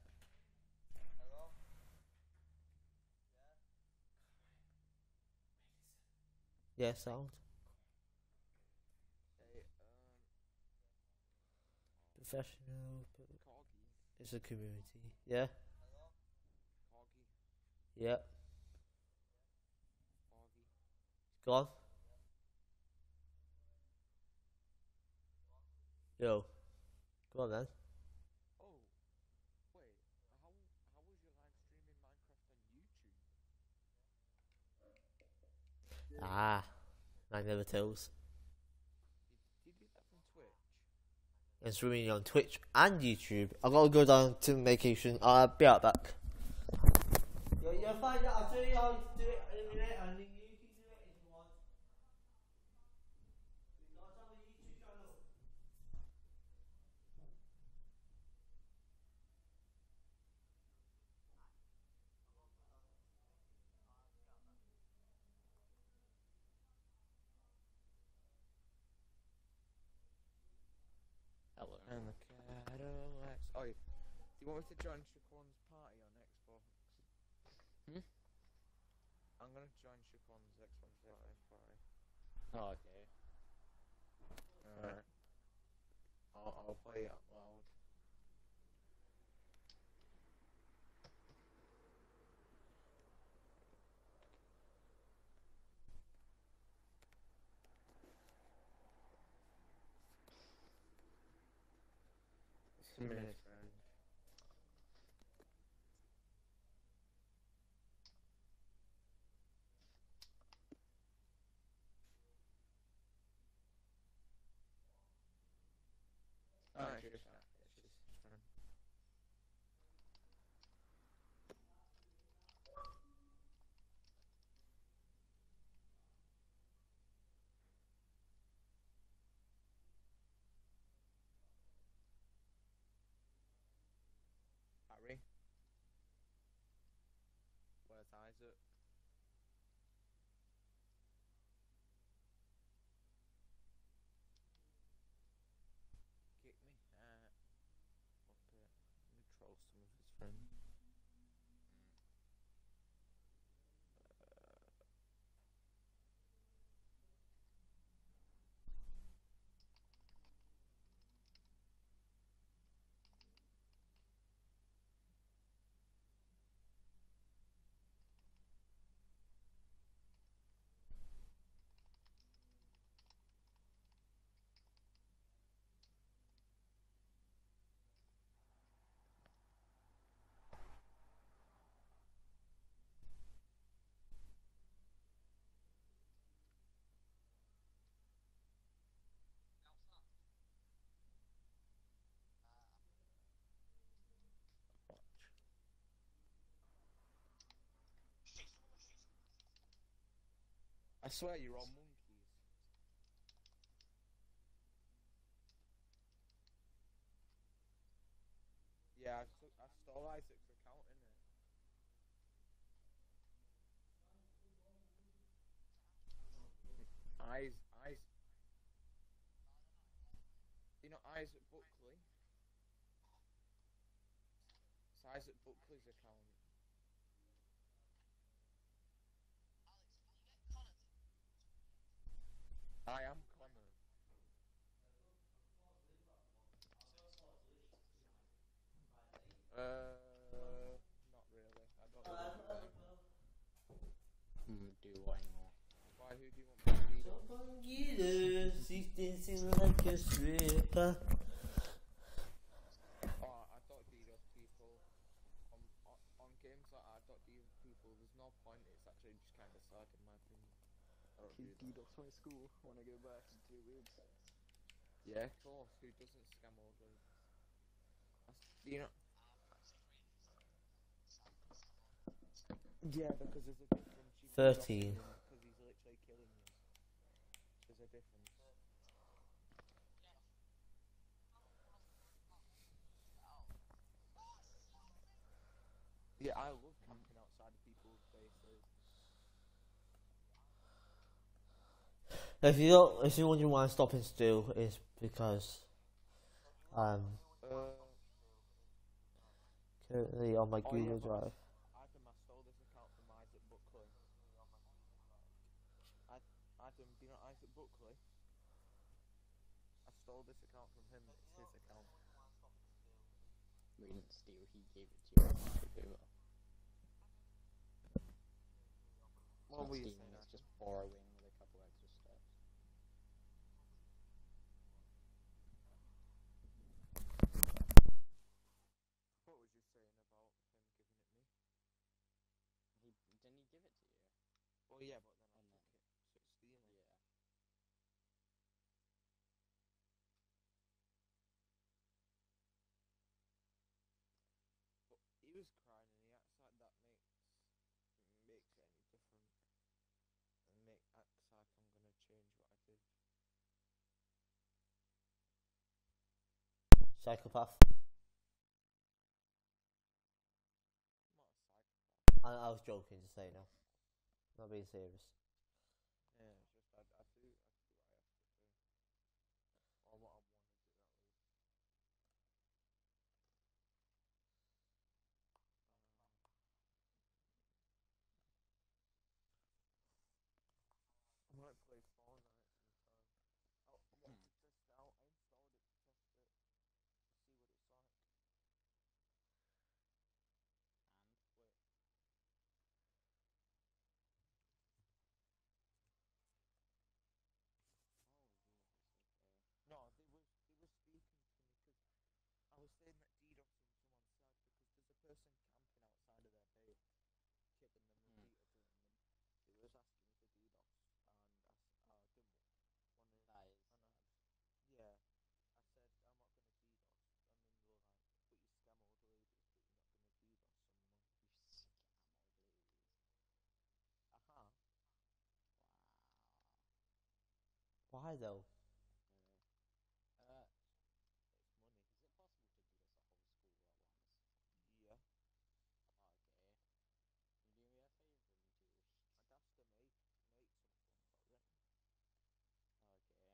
Yeah, sound. Hey, Professional. Corgi. It's a community. Yeah? Corgi. Yeah. Corgi. Go on. Yo. Go on then. Oh, wait. How was your live streaming Minecraft on YouTube? Ah. I never tells. Did you do that from Twitch? And streaming on Twitch and YouTube. I gotta go down to vacation. I'll be right back. You'll find out. I'll show you how to do it in a minute, and then you can do it if you want. We don't have a YouTube channel. Hello. And the Cadillacs. Oh, do you want me to join Shaquan's party on Xbox? Hmm? I'm gonna join Shaquan's Xbox party. Oh, okay. Alright. I'll play it out loud. It's a minute, friend. Alright, it's just fine. I swear you're all monkeys. Yeah, I stole Isaac's account, innit? Eyes, eyes. You know Isaac Buckley? It's Isaac Buckley's account. I am Connor. Not really. I don't really do that. Do what anymore? Why? Who do you want to be? She's dancing like a stripper. Oh, I don't DDoS people. On games like I don't DDoS people. There's no point. It's actually just kind of sad in my opinion. I don't do He that. DDoS my school when I go back in 2 weeks. Yeah, of course. Who doesn't scam all grades? You know. Yeah, because there's a difference. You 13. Because he's literally killing you. There's a difference. Yeah, I love camping outside of people's bases. If you wonder why I'm stopping still, it's because currently on my Oh, Google yeah, Drive. Adam, I stole this account from Isaac Buckley. Adam, do you know Isaac Buckley? I stole this account from him. It's his account. We didn't steal, he gave it to you. It's What not were you stealing, saying, it's Adam? just borrowing with a couple extra steps. What was you saying about him giving it me? Didn't he give it to you? Well, yeah, but then I And took then- it, so it's stealing. Yeah. But he was crying and he acts like that makes it any different. And acts like I'm gonna change what I did. Psychopath. I'm not a psychopath. I was joking, just saying now. Not being serious. Yeah, it's just I do what I have to do. Or what I want to do at least. I might play Fortnite sometime. I want to test it out. I installed it to test it. See what it's like. And? Wait. Oh, No, they were speaking to me because I was saying that DDoSing someone's sad because there's a person camping outside of their base, killing them, repeatedly, and then they was asking me to DDoS, and I didn't want to. that is And sad. yeah, I said I'm not gonna DDoS, and then they were like, "But you scam old ladies, but you're not gonna DDoS someone." You scam old ladies. Aha. Wow. Why though? Uh, It's money. is it possible to DDoS a whole school at once? Yeah. Okay. Can you do me a favor and do? I'd have to make something for it. Okay.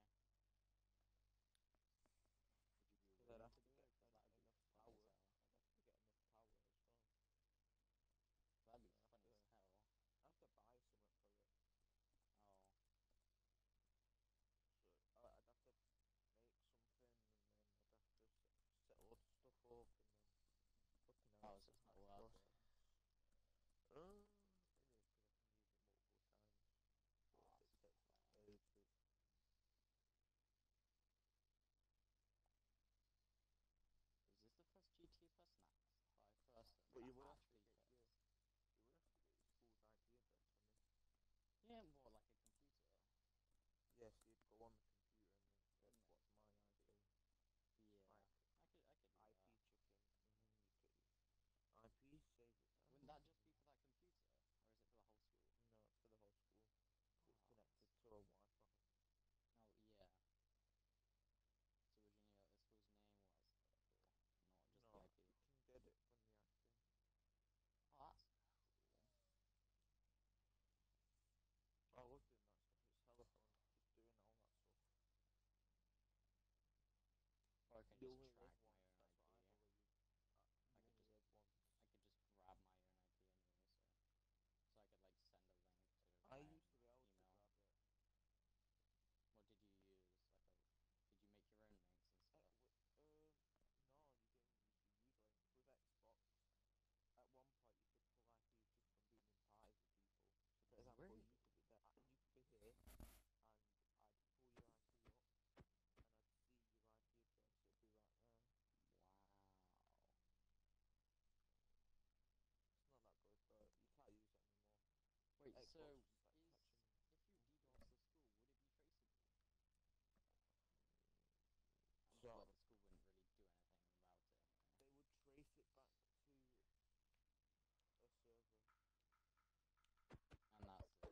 Would you be Because I'd willing have to to do get it? Because that'd be enough fun power. as hell. I'd have to get enough power as well. That'd be I have fun to as hell. I have to buy something for it. Oh. So You just only live track my once, own that's what I IP. believe. I You could only just live once. I could just grab my own IP anyway, so I could like send a link to I my used to be able to email. grab it. What did you use? Like a did you make your own links and stuff? No, you didn't used to use links with Xbox. At one point, you could pull IPs just from being in parties with people. So, for example, Really? you could be there, you could be here, and I'd pull your IP up, and I'd see your IP address. It'd be right there. Wow. It's not that good, but you can't use it anymore. Wait, Xbox so was like is catching. if you DDoS the school, would it be traceable? I'm So sure the school wouldn't really do anything about it. they would trace it back to a server. And that's it.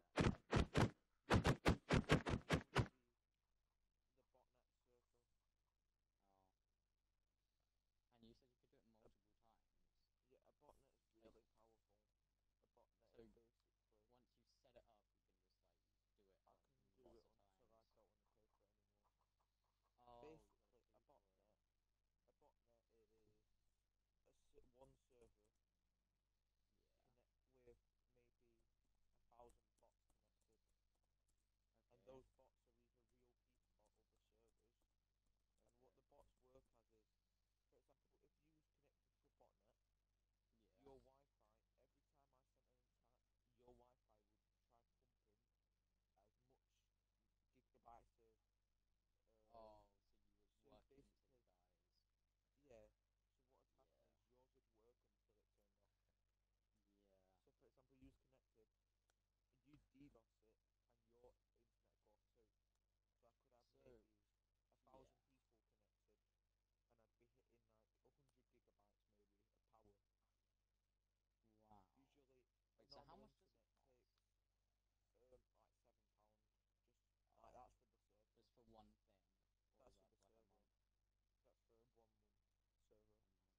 It would be the botnet server. Oh. And you said you could do it multiple times. Yeah, a botnet is really powerful. A botnet So is basically. once you set it up, you can just like do it I like can do lots it of until I times. don't want to pay for it anymore. Oh, you gotta Basically, pay a for it. botnet. A botnet is one server Yeah. connect with maybe 1,000 bots connected, and Okay. those bots are either real people or other servers. And what Okay. the bots work as is, for example, if you was connected to a botnet, Yeah. your Wi-Fi, every time I sent an attack, your Wi-Fi would try pumping as much gigabytes of. Oh, so you was So working to the basically, guys. yeah. So what would happen Yeah. is yours would work until it turned off. Yeah. So for example, you was connected, you DDoS it, and your internet go off too. So I could have So maybe a yeah. thousand people connected, and I'd be hitting like 100 gigabytes maybe of power. Wow. Usually, Wait, so how normal much does it internet cost? takes like £7. Just Oh, like that's for the server. just for one thing, or That's is for that the for like a server. month? That's for 1 month server. A month.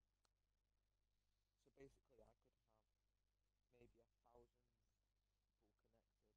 So basically, I could have maybe 1,000 people connected,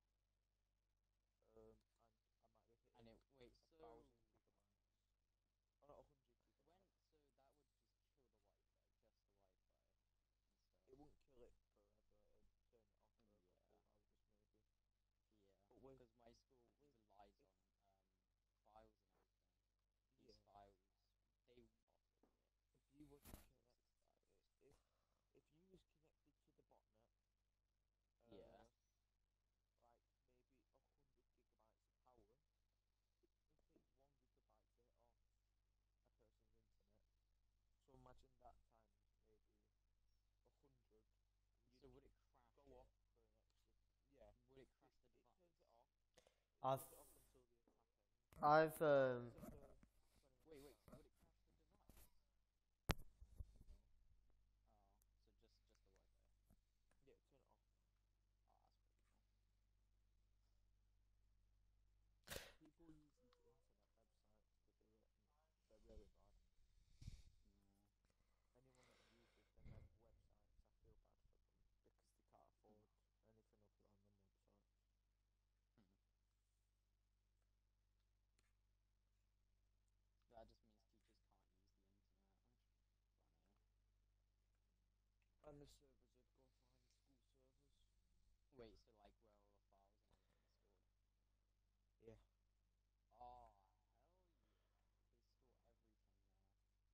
and I might be And hitting it wait, 1,000 gigabytes. Oh, not 100 gigabytes. so that would just kill the Wi-Fi, just the Wi-Fi and stuff. It won't kill it forever. It'll turn it off for a Yeah. couple of hours maybe. Yeah, But with because my school with relies if on files and everything. These yeah, files, they off if if you was it connect, subsidize. if you was connected to the botnet, Yeah. like maybe 100 gigabytes of power, it takes 1 gigabyte to hit off a person's internet. So imagine that times maybe 100. So You'd would it crash go it? off for an extra. Yeah, Would it crash the it device? turns it off. It I've turns it off until the attack ends. I've Ends at the 20 minute Wait, mark. so would it crash the device? No. Oh, so just the Wi-Fi. Yeah, turn it off. Oh, that's pretty cool. People use these internet websites to do it, and they're really bad. Yeah. Anyone that uses them websites, I feel bad for them because they can't afford anything other than them websites. Hmm. That just means teachers can't use the internet, which is funny. And the servers would go find school servers. Wait, so like where all the files and everything are stored? Yeah. Oh, hell yeah. They store everything there.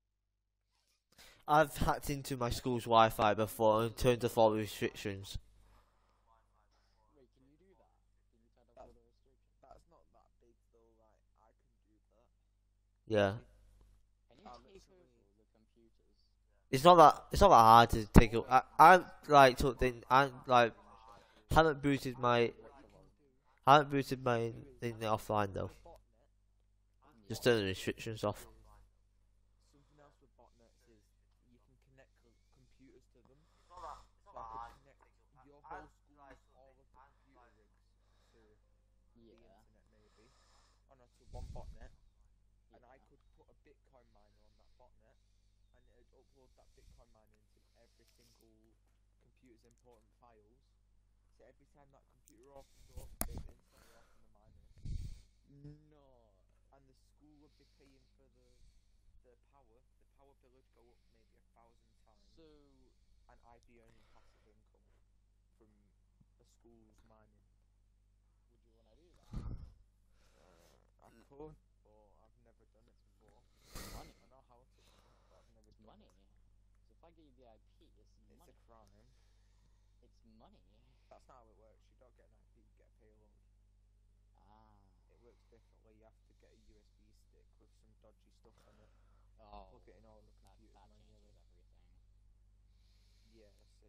I've hacked into my school's Wi-Fi before and turned off all restrictions. Wait, can you do that? Can you turn off That's- all the restrictions? That's not that big though. Like I can do that. Yeah, Can you I take over literally- the computers? it's not that hard to take it. I like something. I like haven't booted my What you can do haven't booted my thing offline though. with a botnet. Just turn the restrictions off. Something else with botnets is you can connect computers to them. So I could connect your whole school's all of the computer rigs to the Yeah. internet maybe onto one botnet, and I Yeah. could put a Bitcoin miner on that botnet, and it'd upload that Bitcoin miner into every single computer's important files. So every time that computer opens up, it instantly open the miner, No. and the school would be paying for the the power bill would go up maybe 1,000 times, So, and I'd be earning passive income from the school's mining. would you want to do that? I could, but I've never done it before. Money. I know how to, but I've never It's done money. it. So if I give you the IP, it's It's money. a crime. It's money. That's not how it works. You don't get an IP, you get a payload. Ah. It works differently. You have to get a USB stick with some dodgy stuff on it. Oh. Plug it in all the that computers changes manually. everything. Yeah, so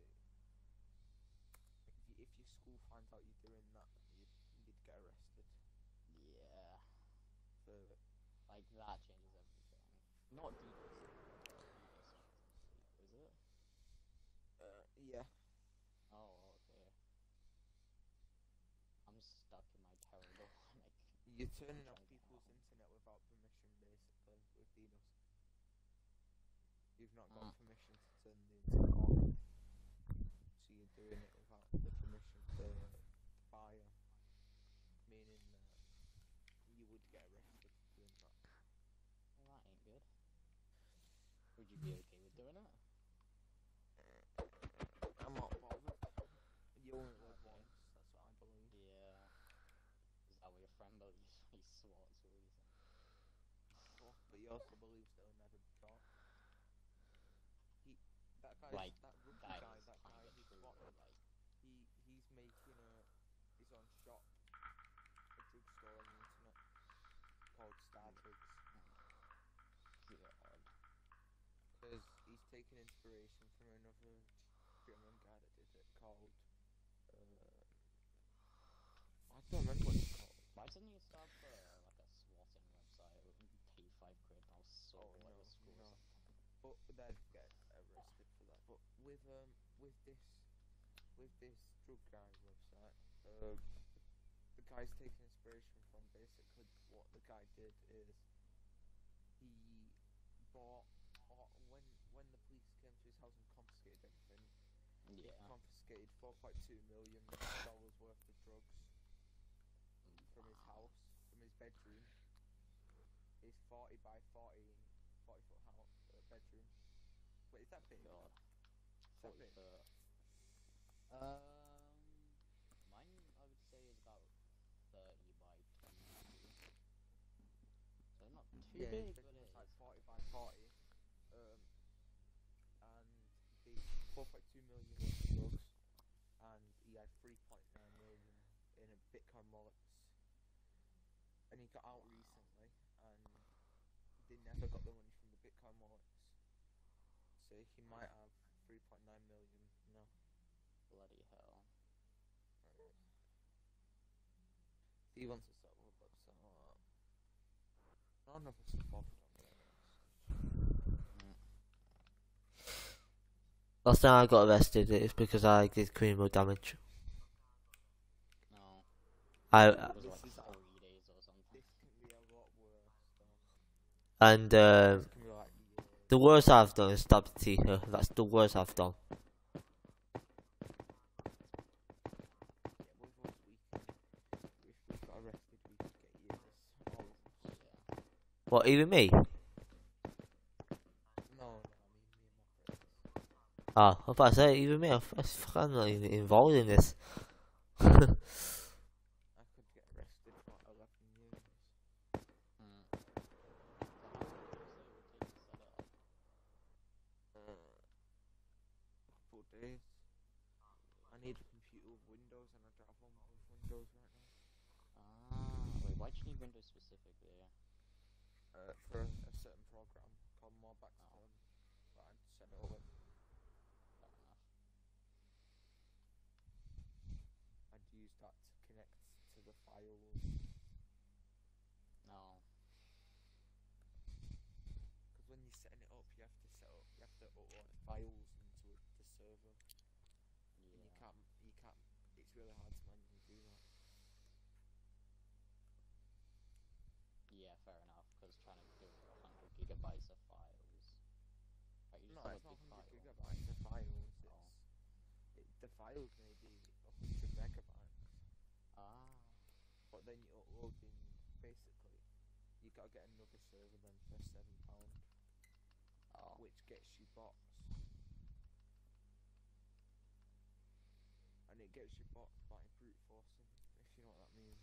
if your school finds out you're doing that, you'd get arrested Yeah. for it. Like that changes everything. Not DDoS sleep. DDoS changes sleep, is it? Yeah. Oh, okay. I'm stuck in my terrible like. You're turning off Trying to people's get out. internet without permission, basically, with DDoS. You've not got permission to turn the internet on, so you're doing it without the permission of the buyer, meaning that you would get arrested for doing that. Well, that ain't good. Would you be okay with doing it? I'm not bothered. You only live Okay. once, that's what I believe. Yeah. Is that what your friend believes? He swats or reason. But he also believes they'll never be caught. That guy, Like, that rookie that guy, is that guy kinda who true, swatted, like. he's making his own shop, a drugstore on the internet called Starbucks, God. because he's taken inspiration from another German guy that did it called, I don't remember what it's called. Why doesn't he start like a swatting website? It would pay £5 and I'll sort Oh, like the school no. or something. But they'd get arrested for that. But with this drug guy website, the guy's taking inspiration from basically what the guy did is he bought when the police came to his house and confiscated everything. He Yeah. confiscated $4.2 million worth of drugs from his house, from his bedroom. His 40 by 40 foot house bedroom. Wait, is that big? God. Is that 40 big? foot. Mine I would say is about 30 by 20. So not too Yeah, big, his but bedroom it was like is. 40 by 40. And the 4.2 million worth of drugs, and he had 3.9 million in a Bitcoin wallets. And he got out recently, and they never got the money from the Bitcoin wallets. So he might have 3.9 million now. Bloody hell. He wants to set up a website like that. I don't know if it's bothered on it. Last time I got arrested, it was because I did criminal damage. No. I It was This like is 3 days or something. This can be a lot worse though. and This can be like years. the worst I've done is stab the teacher. That's the worst I've done. Yeah, with us if we got arrested we could get years. All of us. Yeah. What, even me? No, I mean me and my friends. Ah, I was about to say, even me. I'm not even involved in this. I could get arrested for 11 years. So how long would you say it would take to set it up? Couple days. I need a computer with Windows and I don't have one with Windows right now. Wait, why'd you need Windows specifically? For a certain program called Morebackstone that I'd set it up with. Fair enough. I'd use that to connect to the files. No. Because when you're setting it up, you have to upload files into the server. And Yeah. you can't, it's really hard to manually do that. Yeah, fair enough. Because trying to do 100 gigabytes of files. Right, you just No, have it's a not big 100 file. gigabytes of files. Oh. The files may be 100 megabytes. Ah. But then you're uploading, basically, you gotta get another server then for £7. which gets you bots. And it gets you bots by brute forcing, if you know what that means.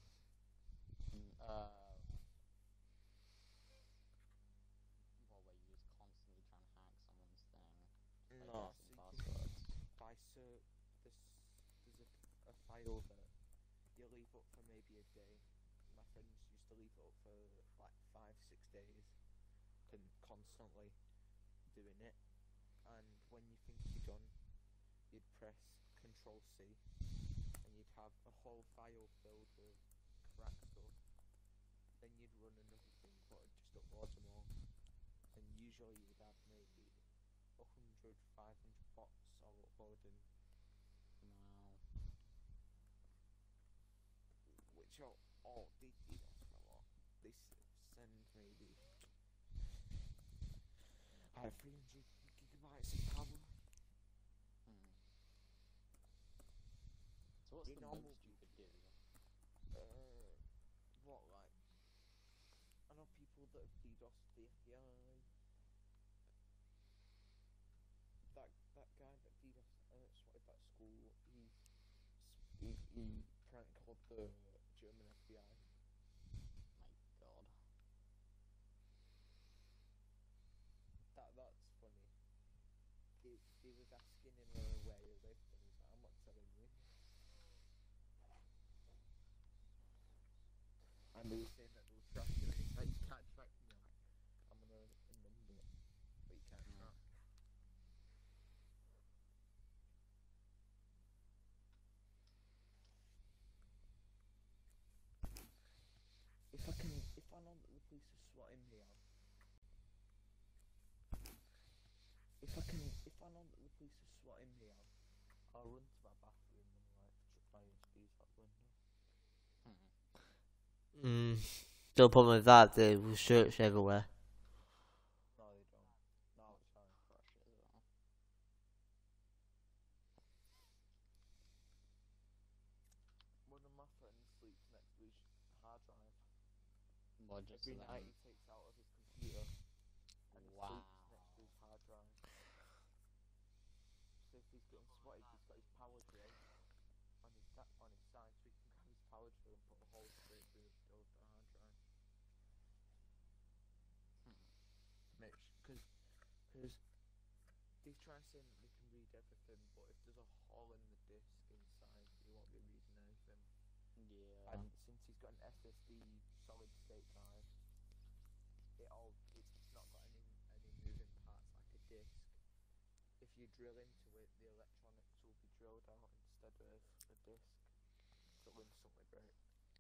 Well, where you just constantly try and hack someone's thing by No, guessing so you can, passwords. by there's a file that you leave up for maybe a day. My friends used to leave it up for like 5-6 days, constantly doing it. And when you think you're done, you'd press Control C, and you'd have a whole file filled with crack stuff. Then you'd run another thing, but it just uploads them all. And usually you'd have maybe 100, 500 bots all uploading, Wow. which are all DDoS for a lot. They send maybe 300 gigabytes of power. So what's You the normal most you could do? What, like, I know people that have DDoSed the FBI. That guy that DDoSed swatted that school, he prank called the German FBI. My god. That's funny. He was asking him where he lived, and he's like, I'm not telling you. And they were saying that they were tracking him. He's like, you can't track me. I'm on a number, but you can't track. If I know that the police are swatting me out, if I know that the police are swatting me out, I'll run to my bathroom and like chuck my USBs out the window. The problem with that, they will search everywhere. No, they don't. No, it's fine. Crush it as well. One of my friends sleeps next to his hard drive. Well, just Every so night then- he takes out of his computer and Wow. sleeps next to his hard drive. So if he's getting swatted, he's got his power drill on his side, so he can grab his power drill and put a hole straight through the hard drive. Because they try saying that they can read everything, but if there's a hole in the disk inside, you won't be reading anything. Yeah. And since he's got an SSD solid state drive, it's not got any moving parts like a disk. If you drill into it, the electronics will be drilled out instead of the disk. So it'll instantly break.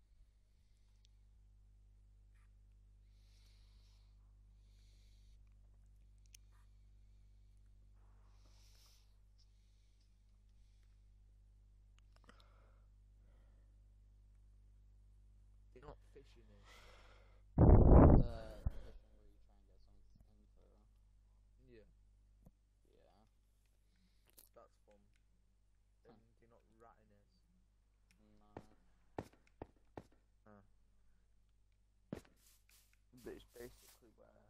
You know what phishing is? The phishing where you try and get some info. Yeah, Yeah. that's fun. And do you know what ratting is? No. But it's basically where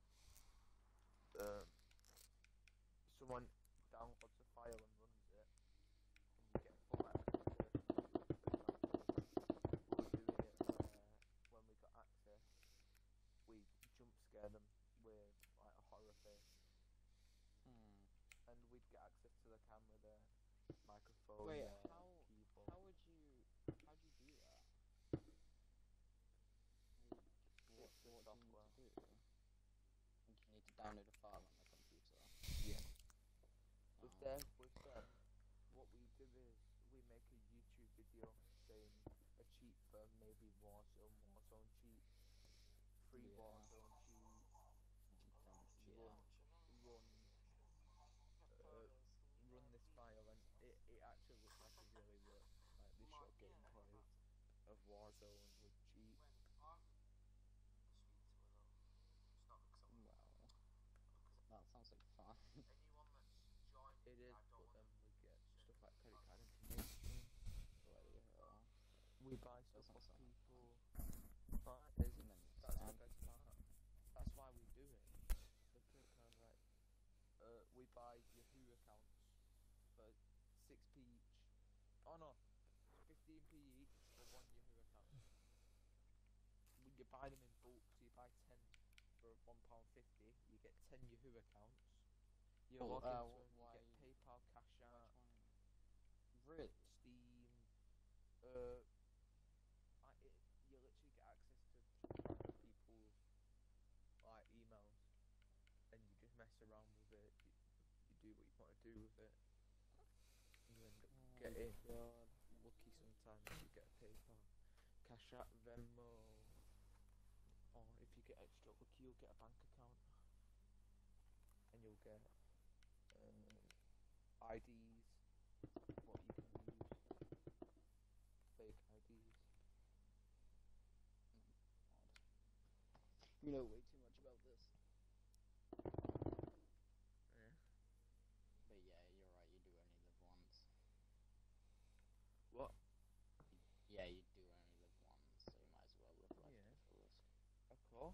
someone downloads a file and runs it, and you get full access to it. For example, we were doing it when we got access, we jump scare them with like a horror face, and we'd get access to the camera, the microphone, Wait, the keyboard. how'd you do that? What It's the do you software. need to do? You need to download a file on the computer. Yeah. Oh. With them, what we do is we make a YouTube video saying a cheat for maybe Warzone cheat, free Yeah. Warzone cheat, Yeah. run this file, and it actually looks like it really works. Like they show gameplay of Warzone with cheat. Wow. That sounds like fun. It is, but then we get stuff like credit card information. Bloody hell. We buy stuff That off sounds like people. fun. But that's the And then best scam part. That's why we do it. The credit card, like, we buy Yahoo accounts for 6p each. Oh no, 15p each for one Yahoo account. When you buy them in bulk, so you buy 10 for £1.50, you get 10 Yahoo accounts. You log into them, you get PayPal, Cash App, Really? Steam. You literally get access to people's like emails, and you just mess around with it. You do what you want to do with it. You end up getting lucky sometimes. You get a PayPal, Cash App, Venmo, or if you get extra lucky, you'll get a bank account, and you'll get IDs. What you can use, fake IDs. You know way too much about this. Yeah. But yeah, you're right, you do only live once. What? Yeah, you do only live once, so you might as well live life to the fullest. Of course.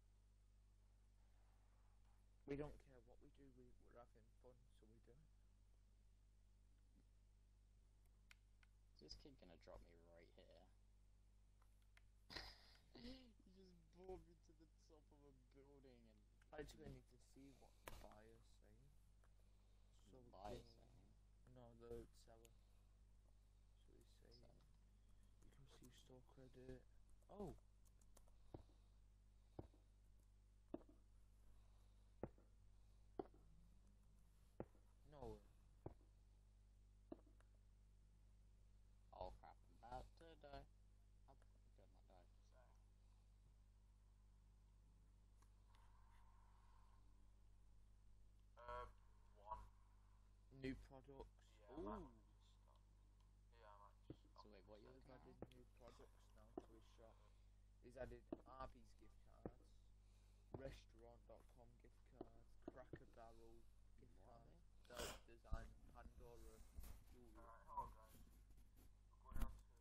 We don't care what we do, we're having fun, so we do it. Is this kid gonna drop me right here? You just pulled me to the top of a building and I actually need to see what the buyer's saying. So the buyer's go- saying. No, the seller. So he's saying you can see store credit. Oh. No. Oh crap, I'm about to die. Oh, good, not died. One. New products. Yeah, Ooh. man. Yeah, man. So wait, what So you're he's looking added at? new products now to his shop. He's added Arby's gift cards, restaurant.com gift cards, Cracker Barrel gift cards, Self Design, Pandora jewelry, Alright, hold on, guys. We're going on to...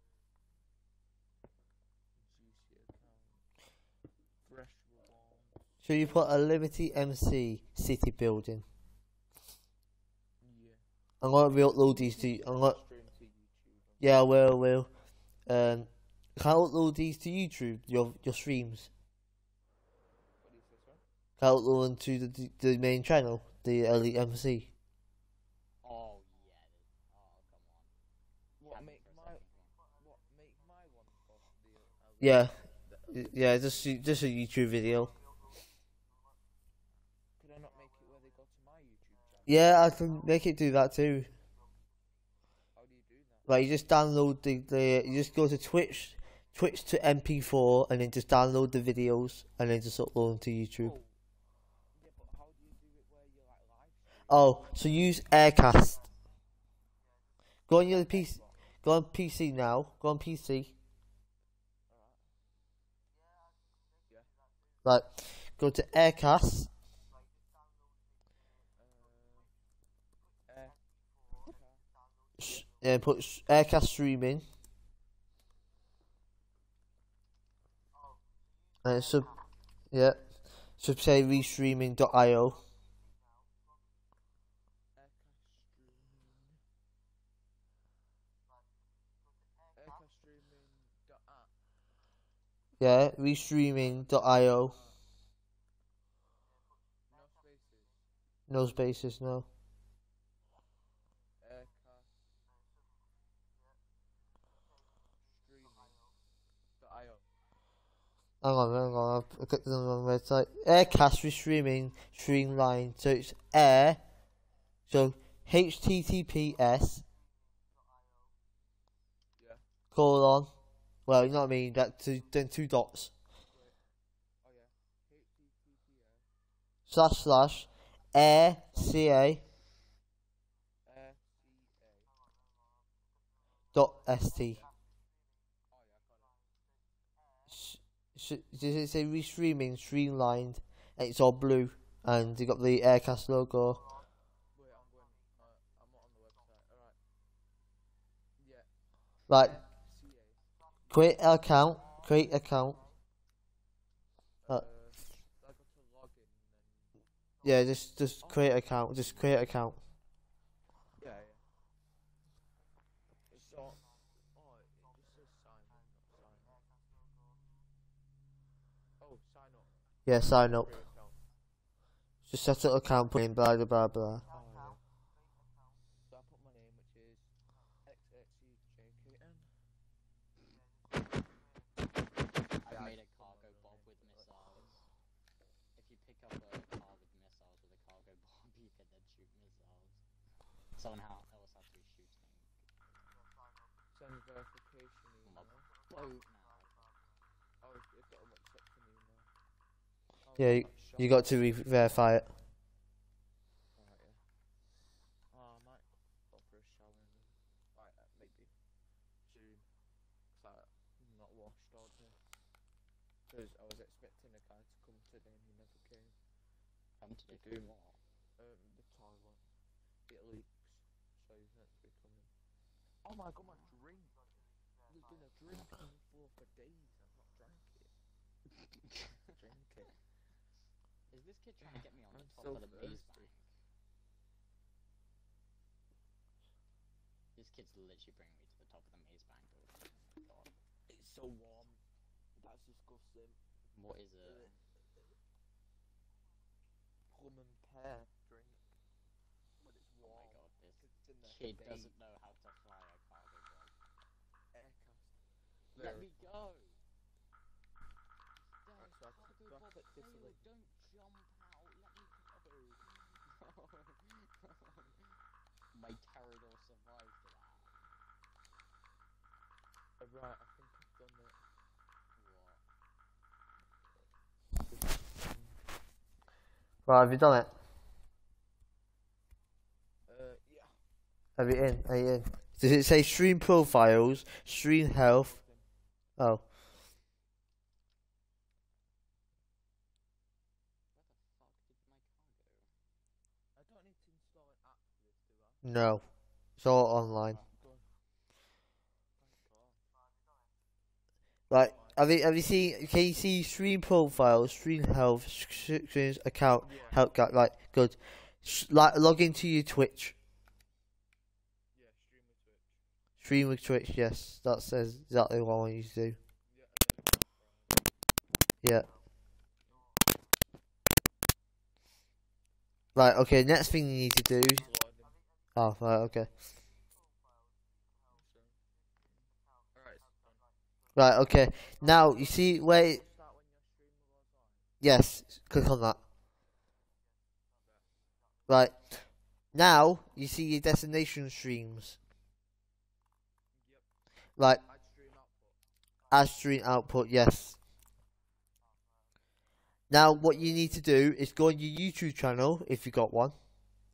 Juicy account, Fresh Rewards. So you put a Liberty MC City building. Yeah. I'm gonna re-upload these to you. Stream to YouTube. Yeah, I will. Can I upload these to YouTube? Your streams. What do you say, sir? Can I upload them to the main channel, the Elite MC? Oh yeah. Oh come on. What Had me make for a my second. one for the Yeah, yeah, just a YouTube video. Could I not make it where they go to my YouTube channel? Yeah, I can make it do that too. How do you do that? Like you just download you just go to Twitch to MP4 and then just download the videos and then just upload them to YouTube. Oh. Yeah, but how do you do it where you're like live? Oh, so use Aircast. Go on your PC. Go on PC now. Go on PC. Right. Go to Aircast. And put Aircast streaming. And it should, yeah, should say restreaming.io. Yeah, restreaming.io. No spaces, no. Hang on, I clicked on the wrong website. Aircast restreaming streamline. So it's air. So HTTPS colon. Well, you know what I mean. Then two dots. // air ca .st. Does it say restreaming streamlined? And it's all blue, and you got the Aircast logo. Wait, I'm not on the website. Alright. Yeah. Right. CA. Create account. I go to login and then Yeah, just create account. Just create account. Yeah, yeah. So, oh, it just says sign in, not sign up. Oh, sign up. Yeah, sign up. Create account. Just set up account. Put in blah blah blah blah. Oh, yeah. So I put my name, which is XXUJKN. I've made a cargo bob with missiles. If you pick up a car with missiles with a cargo bob, you can then shoot missiles. Someone else has to be shooting. Send verification email. Boat now. Oh, it's got to accept an email. Oh, Yeah, that's you shot. got to verify it. Right, yeah. Oh, I might go for a shower and then, like, maybe soon. Cause I'm not washed all day. Because I was expecting a guy to come today and he never came. Come to They do do. what? The toilet. It leaks. So he's meant to be coming. Oh my god, my drink! There's been a drink on the floor for days. I've not drank it. Drink it. Is this kid trying to get me on the I'm top so of the maze thirsty. bank? This kid's literally bringing me to the top of the maze bank. Oh my god. It's so warm. That's disgusting. What is it? Plum and pear drink. But it's Oh warm. my god, this It's in there kid for doesn't days. know how to fly a cargo bob. Aircast. Let me go! Right, so I Cargo do I bob click this failed. link? Don't jump out. Let me go. My Pterodor survived that. Right, I think I've done it. What? Right, have you done it? Yeah. Have you in? Are you in? Does it say stream profiles, stream health? Oh, Where the fuck did my car go? I don't need to install an app for this, do I? no. It's all online. Done. Thank God. Right, have you seen, can you see stream profiles, stream health, streams account, Yeah. help guide, right, good. Like, log into your Twitch. Yeah, stream with Twitch. Stream with Twitch, yes. That says exactly what I want you to do. Yeah, and then Yeah. Right, okay, next thing you need to do. loading. Oh, right, okay. Alright, it's done. Right, okay. Now, you see where. Start when your stream was on. Yes, click on that. Right. Now, you see your destination streams. Yep. Right, Add stream output. as stream output, yes. Now, what you need to do is go on your YouTube channel, if you got one.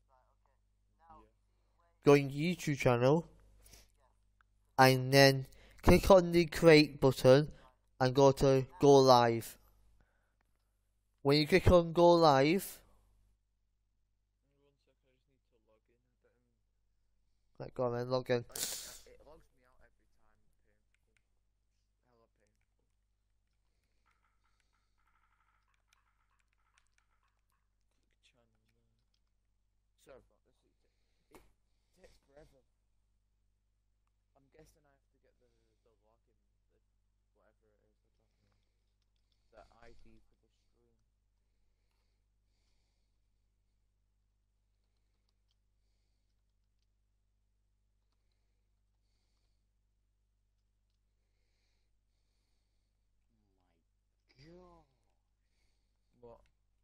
Go on your YouTube channel. And then click on the create button and go to go live. When you click on go live, 1 sec, I just need to log in. right, go on then, log in. It logs me out every time. Painful. Hella painful. Click channel there. Sorry about this. It takes forever. I'm guessing I have to get the login, whatever it is they're talking about. The ID for the stream. My god. What?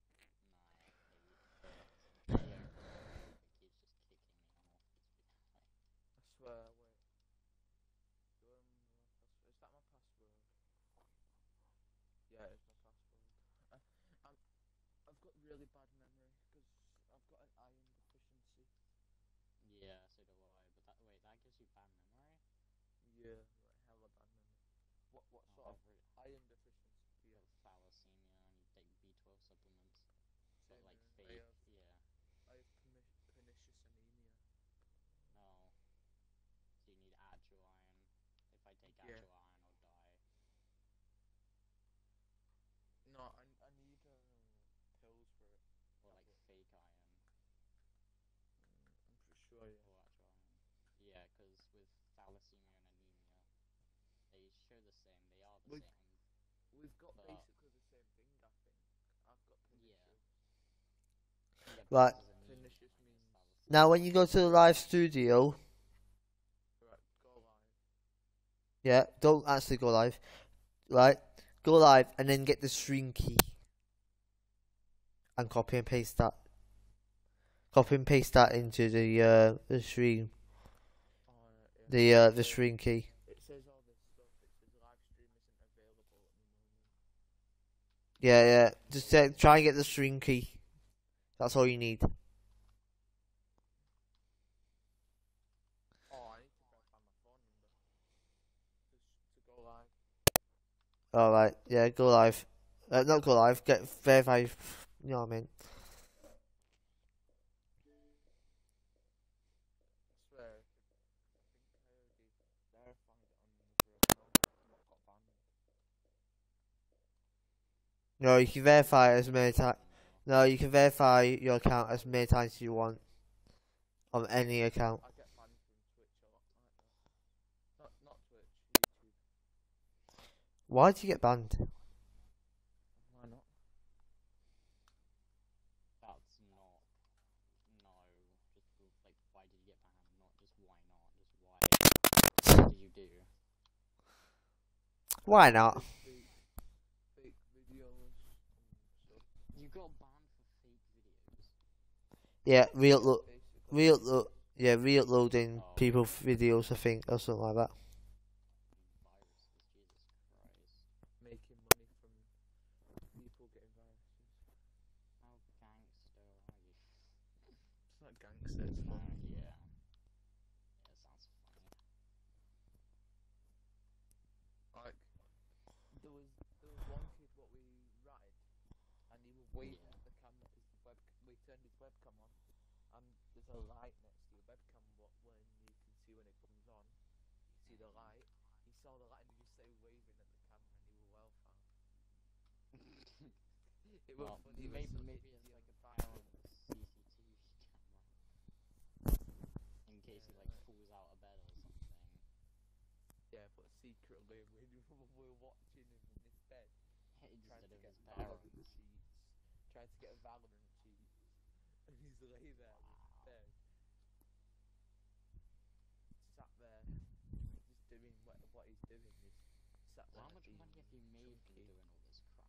Nah, I hate it. Yeah, it keeps just kicking me off. I swear, wait. Is that my password? Yeah, it's my password. I've got really bad memory because I've got an iron deficiency. Yeah, so do I. But that wait, that gives you bad memory? Yeah, like hella bad memory. What Oh, sort of every iron deficiency do you you have have? thalassemia and you take B12 supplements. But Same like here. fake, yeah. I have pernicious anemia. No. So you need actual iron. If I take Yeah. actual iron, I'll die. No, I need pills for it. Or like fake show the same. They are the We've- same. We've got But- basically the same thing, I think. I've got Yeah. Pinnacle. Yeah, Right. Pins is a meme, Finish just I guess means- that was- Now, when you go to the live studio, Right, go live. yeah, don't actually go live, right? Go live and then get the stream key and copy and paste that. Copy and paste that into the stream, Alright, yeah. the stream key. It says all this stuff. It says live stream isn't available at the moment. Yeah. Just try and get the stream key. That's all you need. Oh, I need to verify my phone number to go live. All right. Yeah, go live. Not go live. Get verify. You know what I mean? I swear, I think I already verified it on another account. What got banned? No, you can verify as many times. No, you can verify your account as many times as you want on any account. I get banned from Twitch a lot like that. Not Twitch, YouTube. Why did you get banned? Why not? That's not. No. Just like, why did you get banned? Not just why not. Just why. What did you do? Why not? Fake videos and stuff. You got banned for fake videos. Yeah, Basically. re-uploading Oh. people's videos, I think, or something like that. Viruses, Jesus Christ. Making money from people getting viruses. How gangster are you? It's not gangster, it's fun. Yeah. Yeah, it sounds funny. Like, there was one kid what we ratted, and he was waving Yeah. at the camera because we turned his webcam on, and there's a light next to your webcam. What when you can see when it comes on, you see the light. He saw the light and he just started waving at the camera, and he was well found. It was Well, funny. maybe Maybe it's like a parent CCTV camera. In case he like falls out of bed or something. yeah, but secretly we're watching him in his bed. Instead Trying to of get his Valorant parents. cheats. Trying to get Valorant cheats. And he's lay there in his bed. Sat there. Just doing what he's doing. He's sat there. How much being money have you made from chunky. doing all this crap?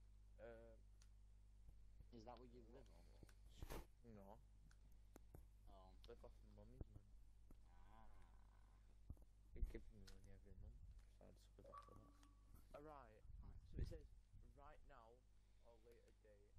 Is that what you live off of? No. Oh. Live off the mummies, man. Ah. He gives me money every month. So I just live off of that. Alright. So it says right now or later date.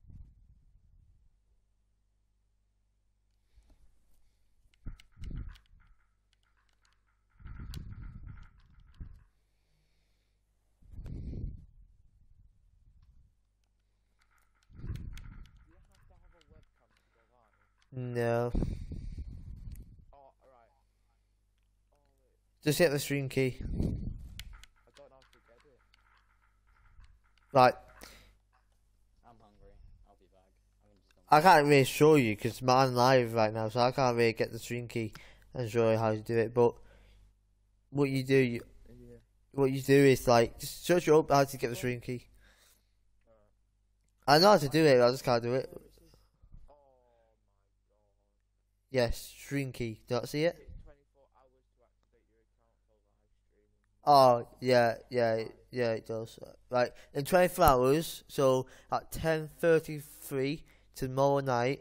Do you have to have a webcam to go live? No. Oh, right. Oh, wait. Just get the stream key. I don't know how to get it. Right. I'm hungry. I'll be back. I'm just gonna. I can't really show you because I'm live right now, so I can't really get the stream key and show you how to do it. But what you do, Yeah. what you do is like just search up how to get the stream key. I know how to do it, I just can't do it. Oh, it says, oh my god. Yes, stream key. Do you not see it? Take 24 hours to activate your account for live streaming. Oh yeah, it does. Right, in 24 hours, so at 10:33 tomorrow night,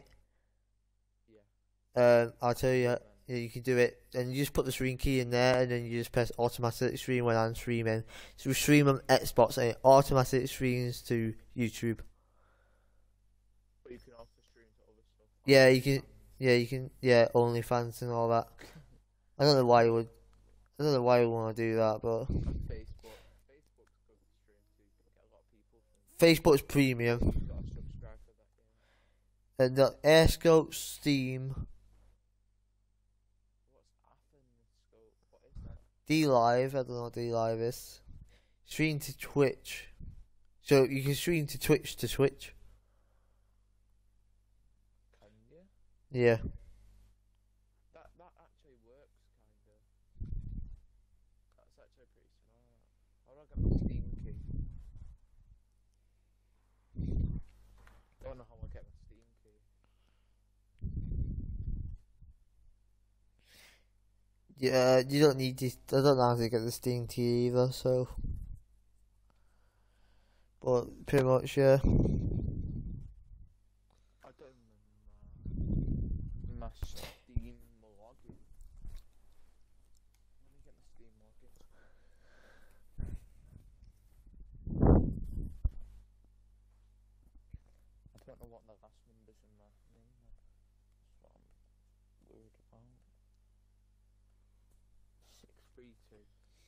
Yeah. I'll tell you. Yeah, you can do it, and you just put the stream key in there, and then you just press automatic stream when I'm streaming. So we stream on Xbox, and it automatically streams to YouTube. But you can also stream to other stuff. Yeah, you can. Yeah, you can. Yeah, OnlyFans and all that. I don't know why you would. I don't know why you want to do that, but And Facebook. Facebook's good to stream to. You can get a lot of people from. Facebook's premium. You've got to subscribe for that, yeah. And the Airscope, Steam, What's Athens Scope? What is that? D Live. I don't know what D Live is. Stream to Twitch. So you can stream to Twitch to Twitch. Can you? Yeah. That actually works, kinda. That's actually pretty smart. How do I Yeah, you don't need this. I don't know how to get the Steam key either, so. But pretty much, yeah. I don't remember my Steam login. Let me get my Steam login. I don't know what the last numbers in my name are. That's what I'm worried about. 632.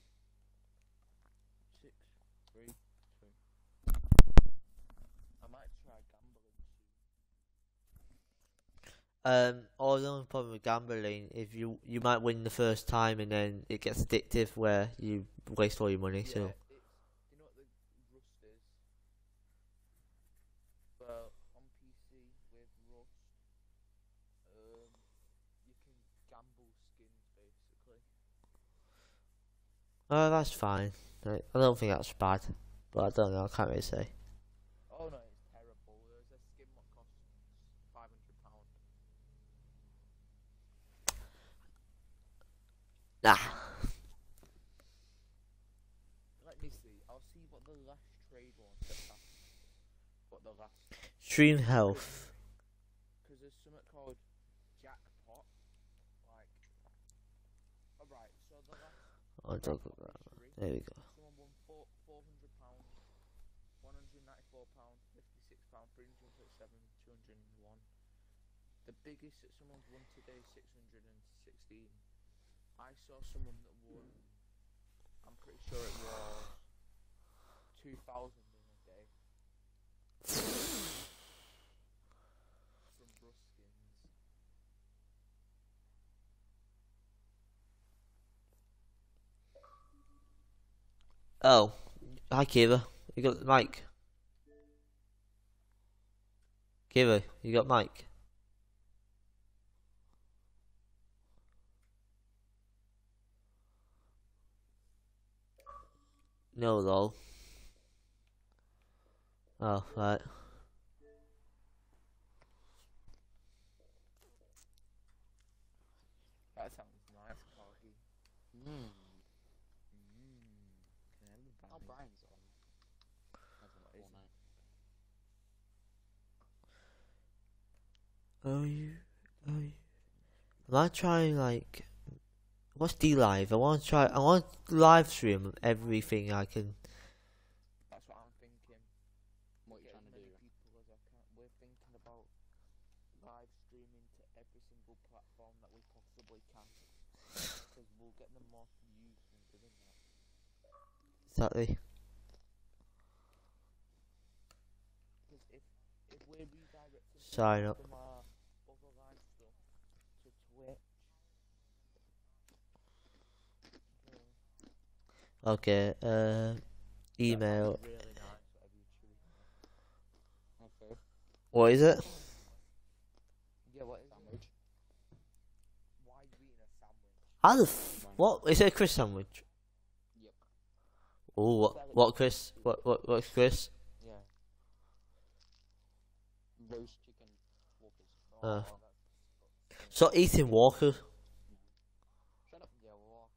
632. I might try gambling soon. Or the only problem with gambling, if you might win the first time and then it gets addictive where you waste all your money. Yeah, So it's, you know what the Rust is? Well, on PC with Rust, you can gamble skins basically. that's fine. I don't think that's bad, but I don't know. I can't really say. Oh no, it's terrible. There's a skin that costs £500. Nah. Let me see. I'll see what the last trade was that happened. What the last. Stream health. Because there's something called jackpot. Like. Alright, so the last. Oh, don't go there. History, There we go. someone won £400, £194, £56, £337, 201. The biggest that someone's won today is 616. I saw someone that won, I'm pretty sure it was 2,000 in a day. From Bruskins. Oh, hi Kira. You got the mic. Kira, you got mic. No, lol. Oh, right. That sounds nice, Corky. Hmm. Can I have a Oh, brownie? Brian's on. That's on What is Fortnite. Are you? Am I trying like? What's D Live? I want to try. I want to live stream everything I can. That's what I'm thinking. What are you Get trying as to many do? people as I can. We're thinking about live streaming to every single platform that we possibly can. Because we'll get the most views from doing that. Exactly. Because if we're redirecting Sign people up. from our other live stuff to Twitch, Okay. that Email. sounds really nice. Whatever you choose. Okay. What is it? Yeah, what is it? Sandwich. Why are you eating a sandwich? How the what? Is it a Chris sandwich? Yep. Oh, what Chris? What's Chris? Yeah. Roast chicken Walkers. Uh. That's So Ethan Walker. Shut up. yeah, well,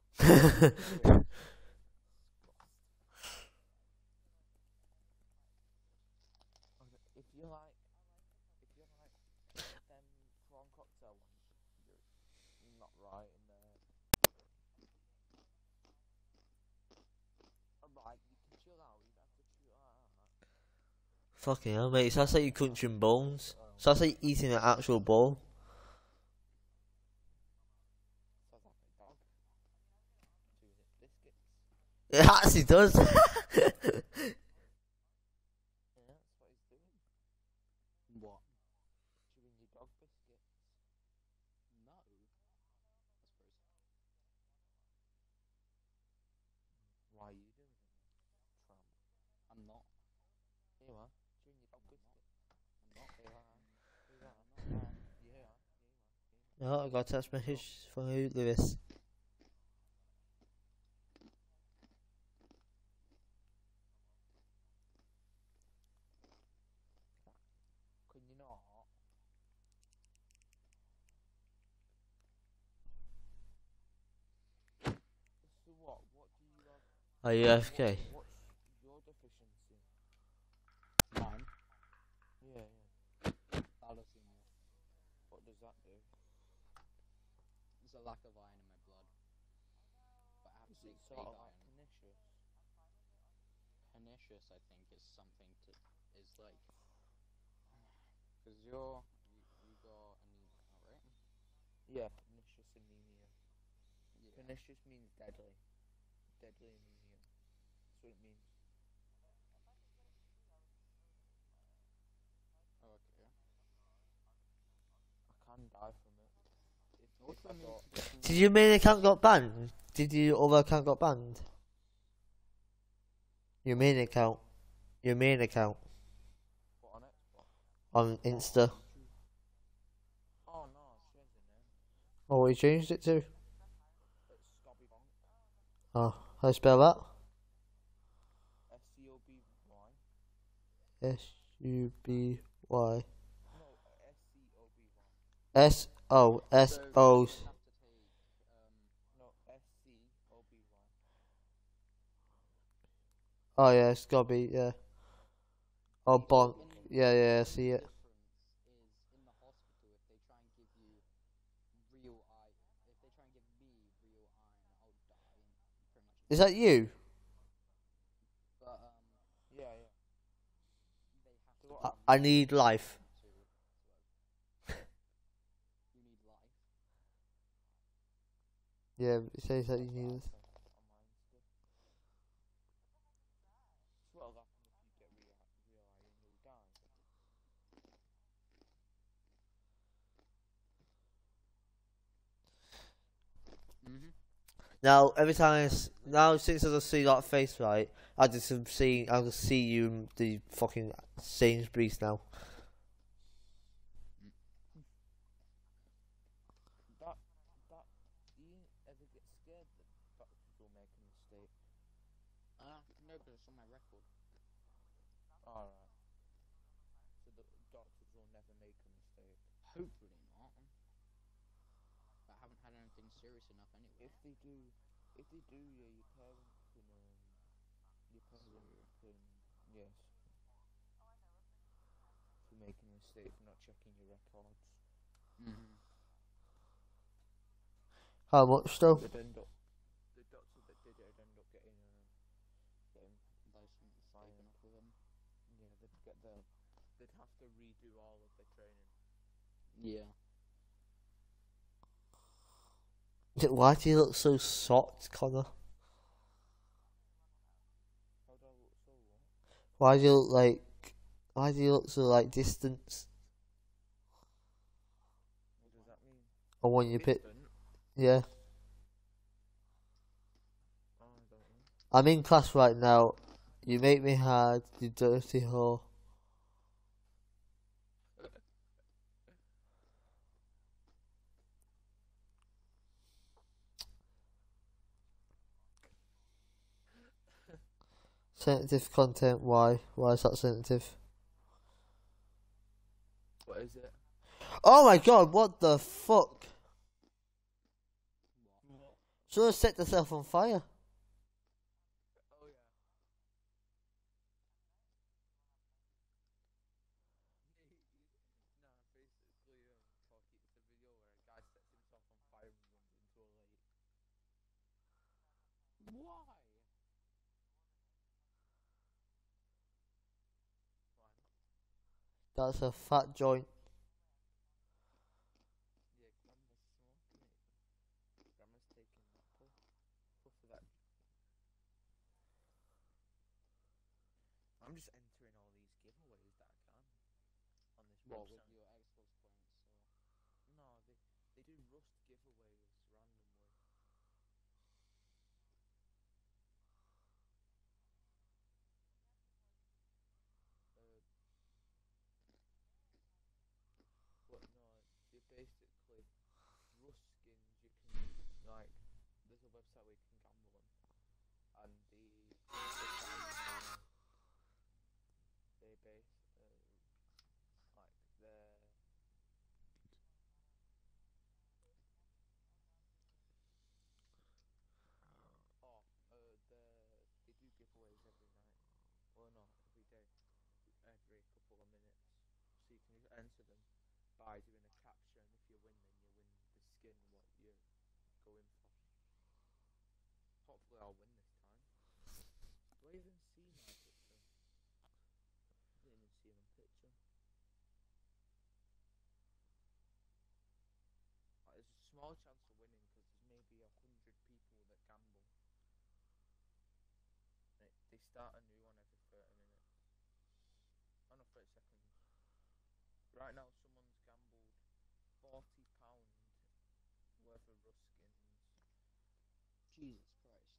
if you like them prawn cocktail ones, you're not right in there. Alright, you can chill out, you don't have to chill out. Fucking hell, mate. Sounds like you're crunching bones. Sounds like you're eating an actual bone. Sounds like a dog. Chewing its biscuits. It actually does. Yeah, that's what he's doing. What? Chewing your dog biscuits. No. That's gross. Why are you doing it? Tramp. I'm not. Here you are, chewing your dog biscuit. I'm not. Here you are. Here you are. Yeah. No, I got a text message from who, Lewis. Can you not? Are you AFK? What's your deficiency? Mine. Yeah. Thalassemia. What does that do? There's a lack of iron in my blood. But I have Is to it take sort big of like iron. pernicious? Pernicious, I think, is something to is like because you got anemia, right? Yeah, pernicious anemia. Yeah. Pernicious means deadly. Deadly anemia. That's what it means. Okay. I can die from it. Also I need got... to get some Did your main account got banned? Did your other account got banned? Your main account. Your main account What, on Xbox? on Insta. Oh no, I've changed the name. Oh, what you changed it to? It's Scobby Bonk. Oh, how do you spell that? S-C-O-B-Y. S-U-B-Y. No, S-C-O-B-Y. S-O-S-O. you have to take No, S-C-O-B-Y. Oh yeah, Scobby, yeah. Oh, Bonk. in- Yeah, I the see it. difference is in the hospital if they try and give you real iron, if they try and give me real iron, I'll die in pretty much. Is that you? But Yeah. they have So to. what I need life. You need life. Yeah, it says that you need it. What'll happen if you get real iron? You'll die. Now, every time now since I just see that face, right, I just see you in the fucking Sainsbury's now. That, do you ever get scared that doctors will make a mistake? No, but it's on my record. Alright. So the doctors will never make a mistake. Hopefully not. But I haven't had anything serious enough anyway. If they do, yeah, your parents can, yes, for making a mistake, for not checking your records. How much though? The doctor that did it would end up getting License taken off of them. yeah, they'd have to redo all of their training. Yeah. Why do you look so soft, Connor? How do I look so what? Why do you look so like distant? What does that mean? Or when you pick, Distant? yeah. Oh, I don't know. I'm in class right now. You make me hard, you dirty whore. Sensitive content, why? Why is that sensitive? What is it? Oh my god, what the fuck? What? Someone set herself on fire. Oh yeah. Nah, basically, Corky, it's a video where a guy sets himself on fire and runs into a lake. Why? Why? That's a fat joint. Yeah, Grandma's smoking it. Grandma's taking that puff of that. I'm just entering all these giveaways that I can on this What, with website. your Xbox points? No, they do Rust giveaways randomly. But no, they basically Rust skins. You can like, there's a website where you can gamble on, and they base like their the enter them by doing a capture, and if you win, then you win the skin what you're going for. Hopefully, I'll win this time. Do I even see my picture? I didn't even see my picture. There's a small chance of winning because there's maybe 100 people that gamble. They start a new one every 30 minutes. Oh no, 30 seconds. Right now, someone's gambled £40 worth of Ruskins. Jesus Christ.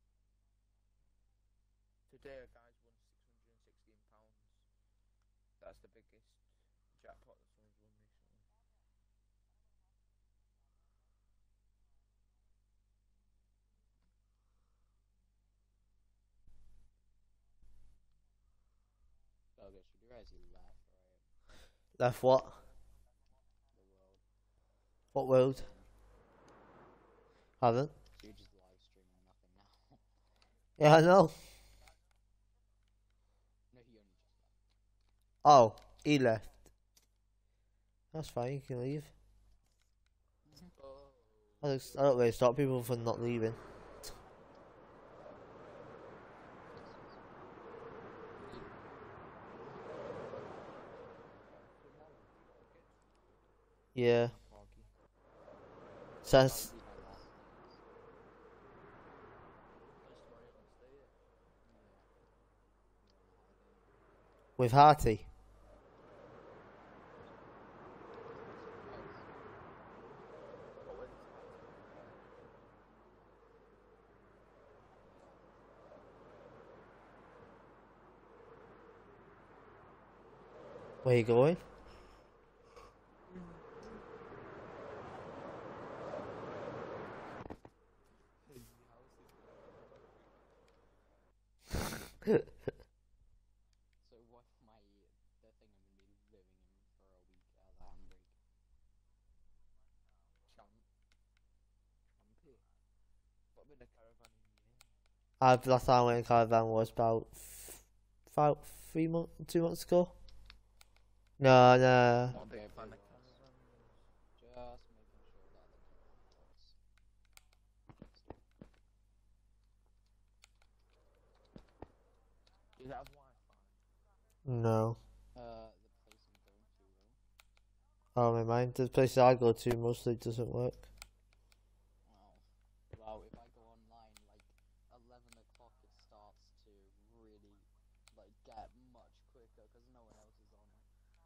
Today, a guy's won £616. That's the biggest jackpot that someone's won recently. Bogus, you realize you laugh, right? Left what? The world. What world? Haven't. So you're just live streaming nothing now. Yeah, I know. No, he only just left. Oh, he left. That's fine, you can leave. Oh. I don't really stop people from not leaving. Yeah. Corgi. Says Can't beat my last names. Just why you don't say it. Yeah. with Harty. But when it's hard to Where you going? So what the thing I'm gonna be living in for a week out of the handbrake. Champy. What been a caravan in years? Last time I went in caravan was about 3 months, 2 months ago. No. Not a big fan of caravans. Just making sure that the camera works. Do you have Wi-Fi? No. The place I'm going to though. Oh, my mind. The places I go to mostly doesn't work. Well, if I go online, like 11 o'clock, it starts to really get much quicker because no one else is on it.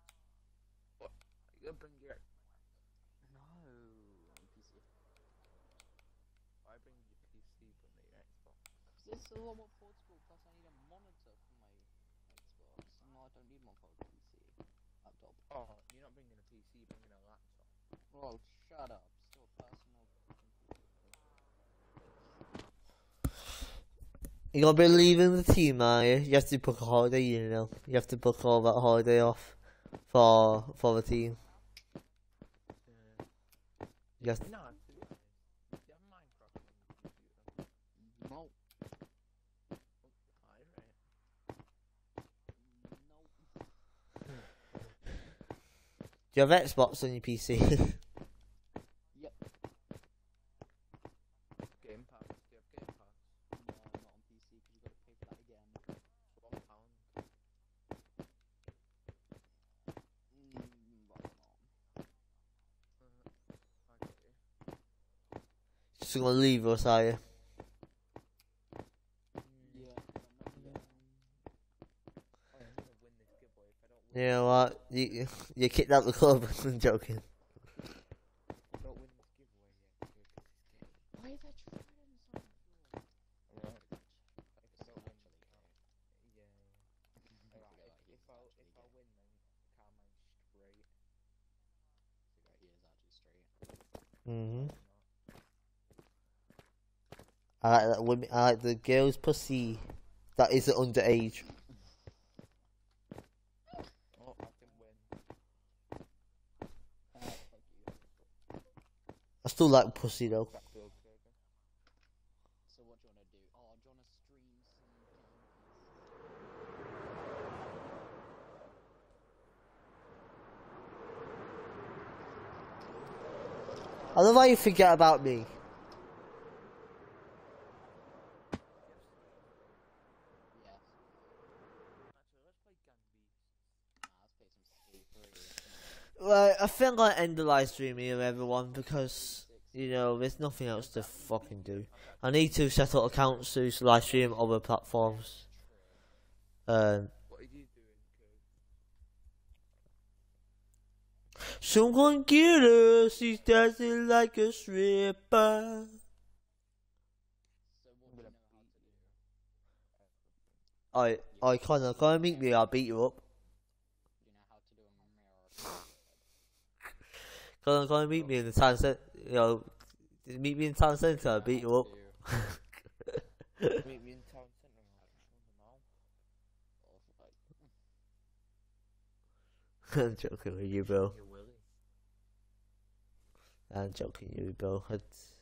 You bring your. No, on PC. Why bring your PC but not your Xbox? Because it's a lot more portable. Plus, I need a monitor for my Xbox. No, I don't need one for a PC. Laptop. Oh, you're not bringing a PC, you're bringing a laptop. Oh, shut up. Still personal computer. You gotta be leaving the team, are you? You have to book a holiday, you know. You have to book all that holiday off for the team. You have to, No, to be honest, do you have Minecraft on your computer? No. Pirate. No. do you have Xbox on your PC? Yep. Game Pass. Do you have Game Pass? No, not on PC because you got to pay for that again. £1. I get you. Just gonna leave us, are you? Yeah, but not yet. Oh, I'm gonna win this giveaway. If I don't win, You know what? You kicked out the club. I'm joking. if I don't win this giveaway yet, because it's game. Why is that trident on the floor? Alright. If I don't win, Actually, yeah. Alright. If I win, then Carmine's straight. So he is actually straight. Mhm. Not. I like that women. I like the girls' pussy that isn't underage. Oh, I didn't win. Fuck you. I still like pussy though. Back to Burger. So what do you want to do? Oh, do you want to stream some games? I love how you forget about me. Yes. Actually, let's play Gang Beasts. Nah, let's play some Skate 3. Right, I think I'll end the live stream here, everyone, because, you know, there's nothing else to fucking do. I need to set up accounts to live stream other platforms. What are you doing, Kurt? Someone get us, he's dancing like a stripper. So what do you know how to do? Connor, come and meet me, I'll beat you up. You know how to do a mirror. Come and meet me in the town centre, you know, meet me in town centre, I'll beat you up. Meet me in town centre and I'll show them out. I'm joking with you, bro. You willy. I'm joking with you, bro.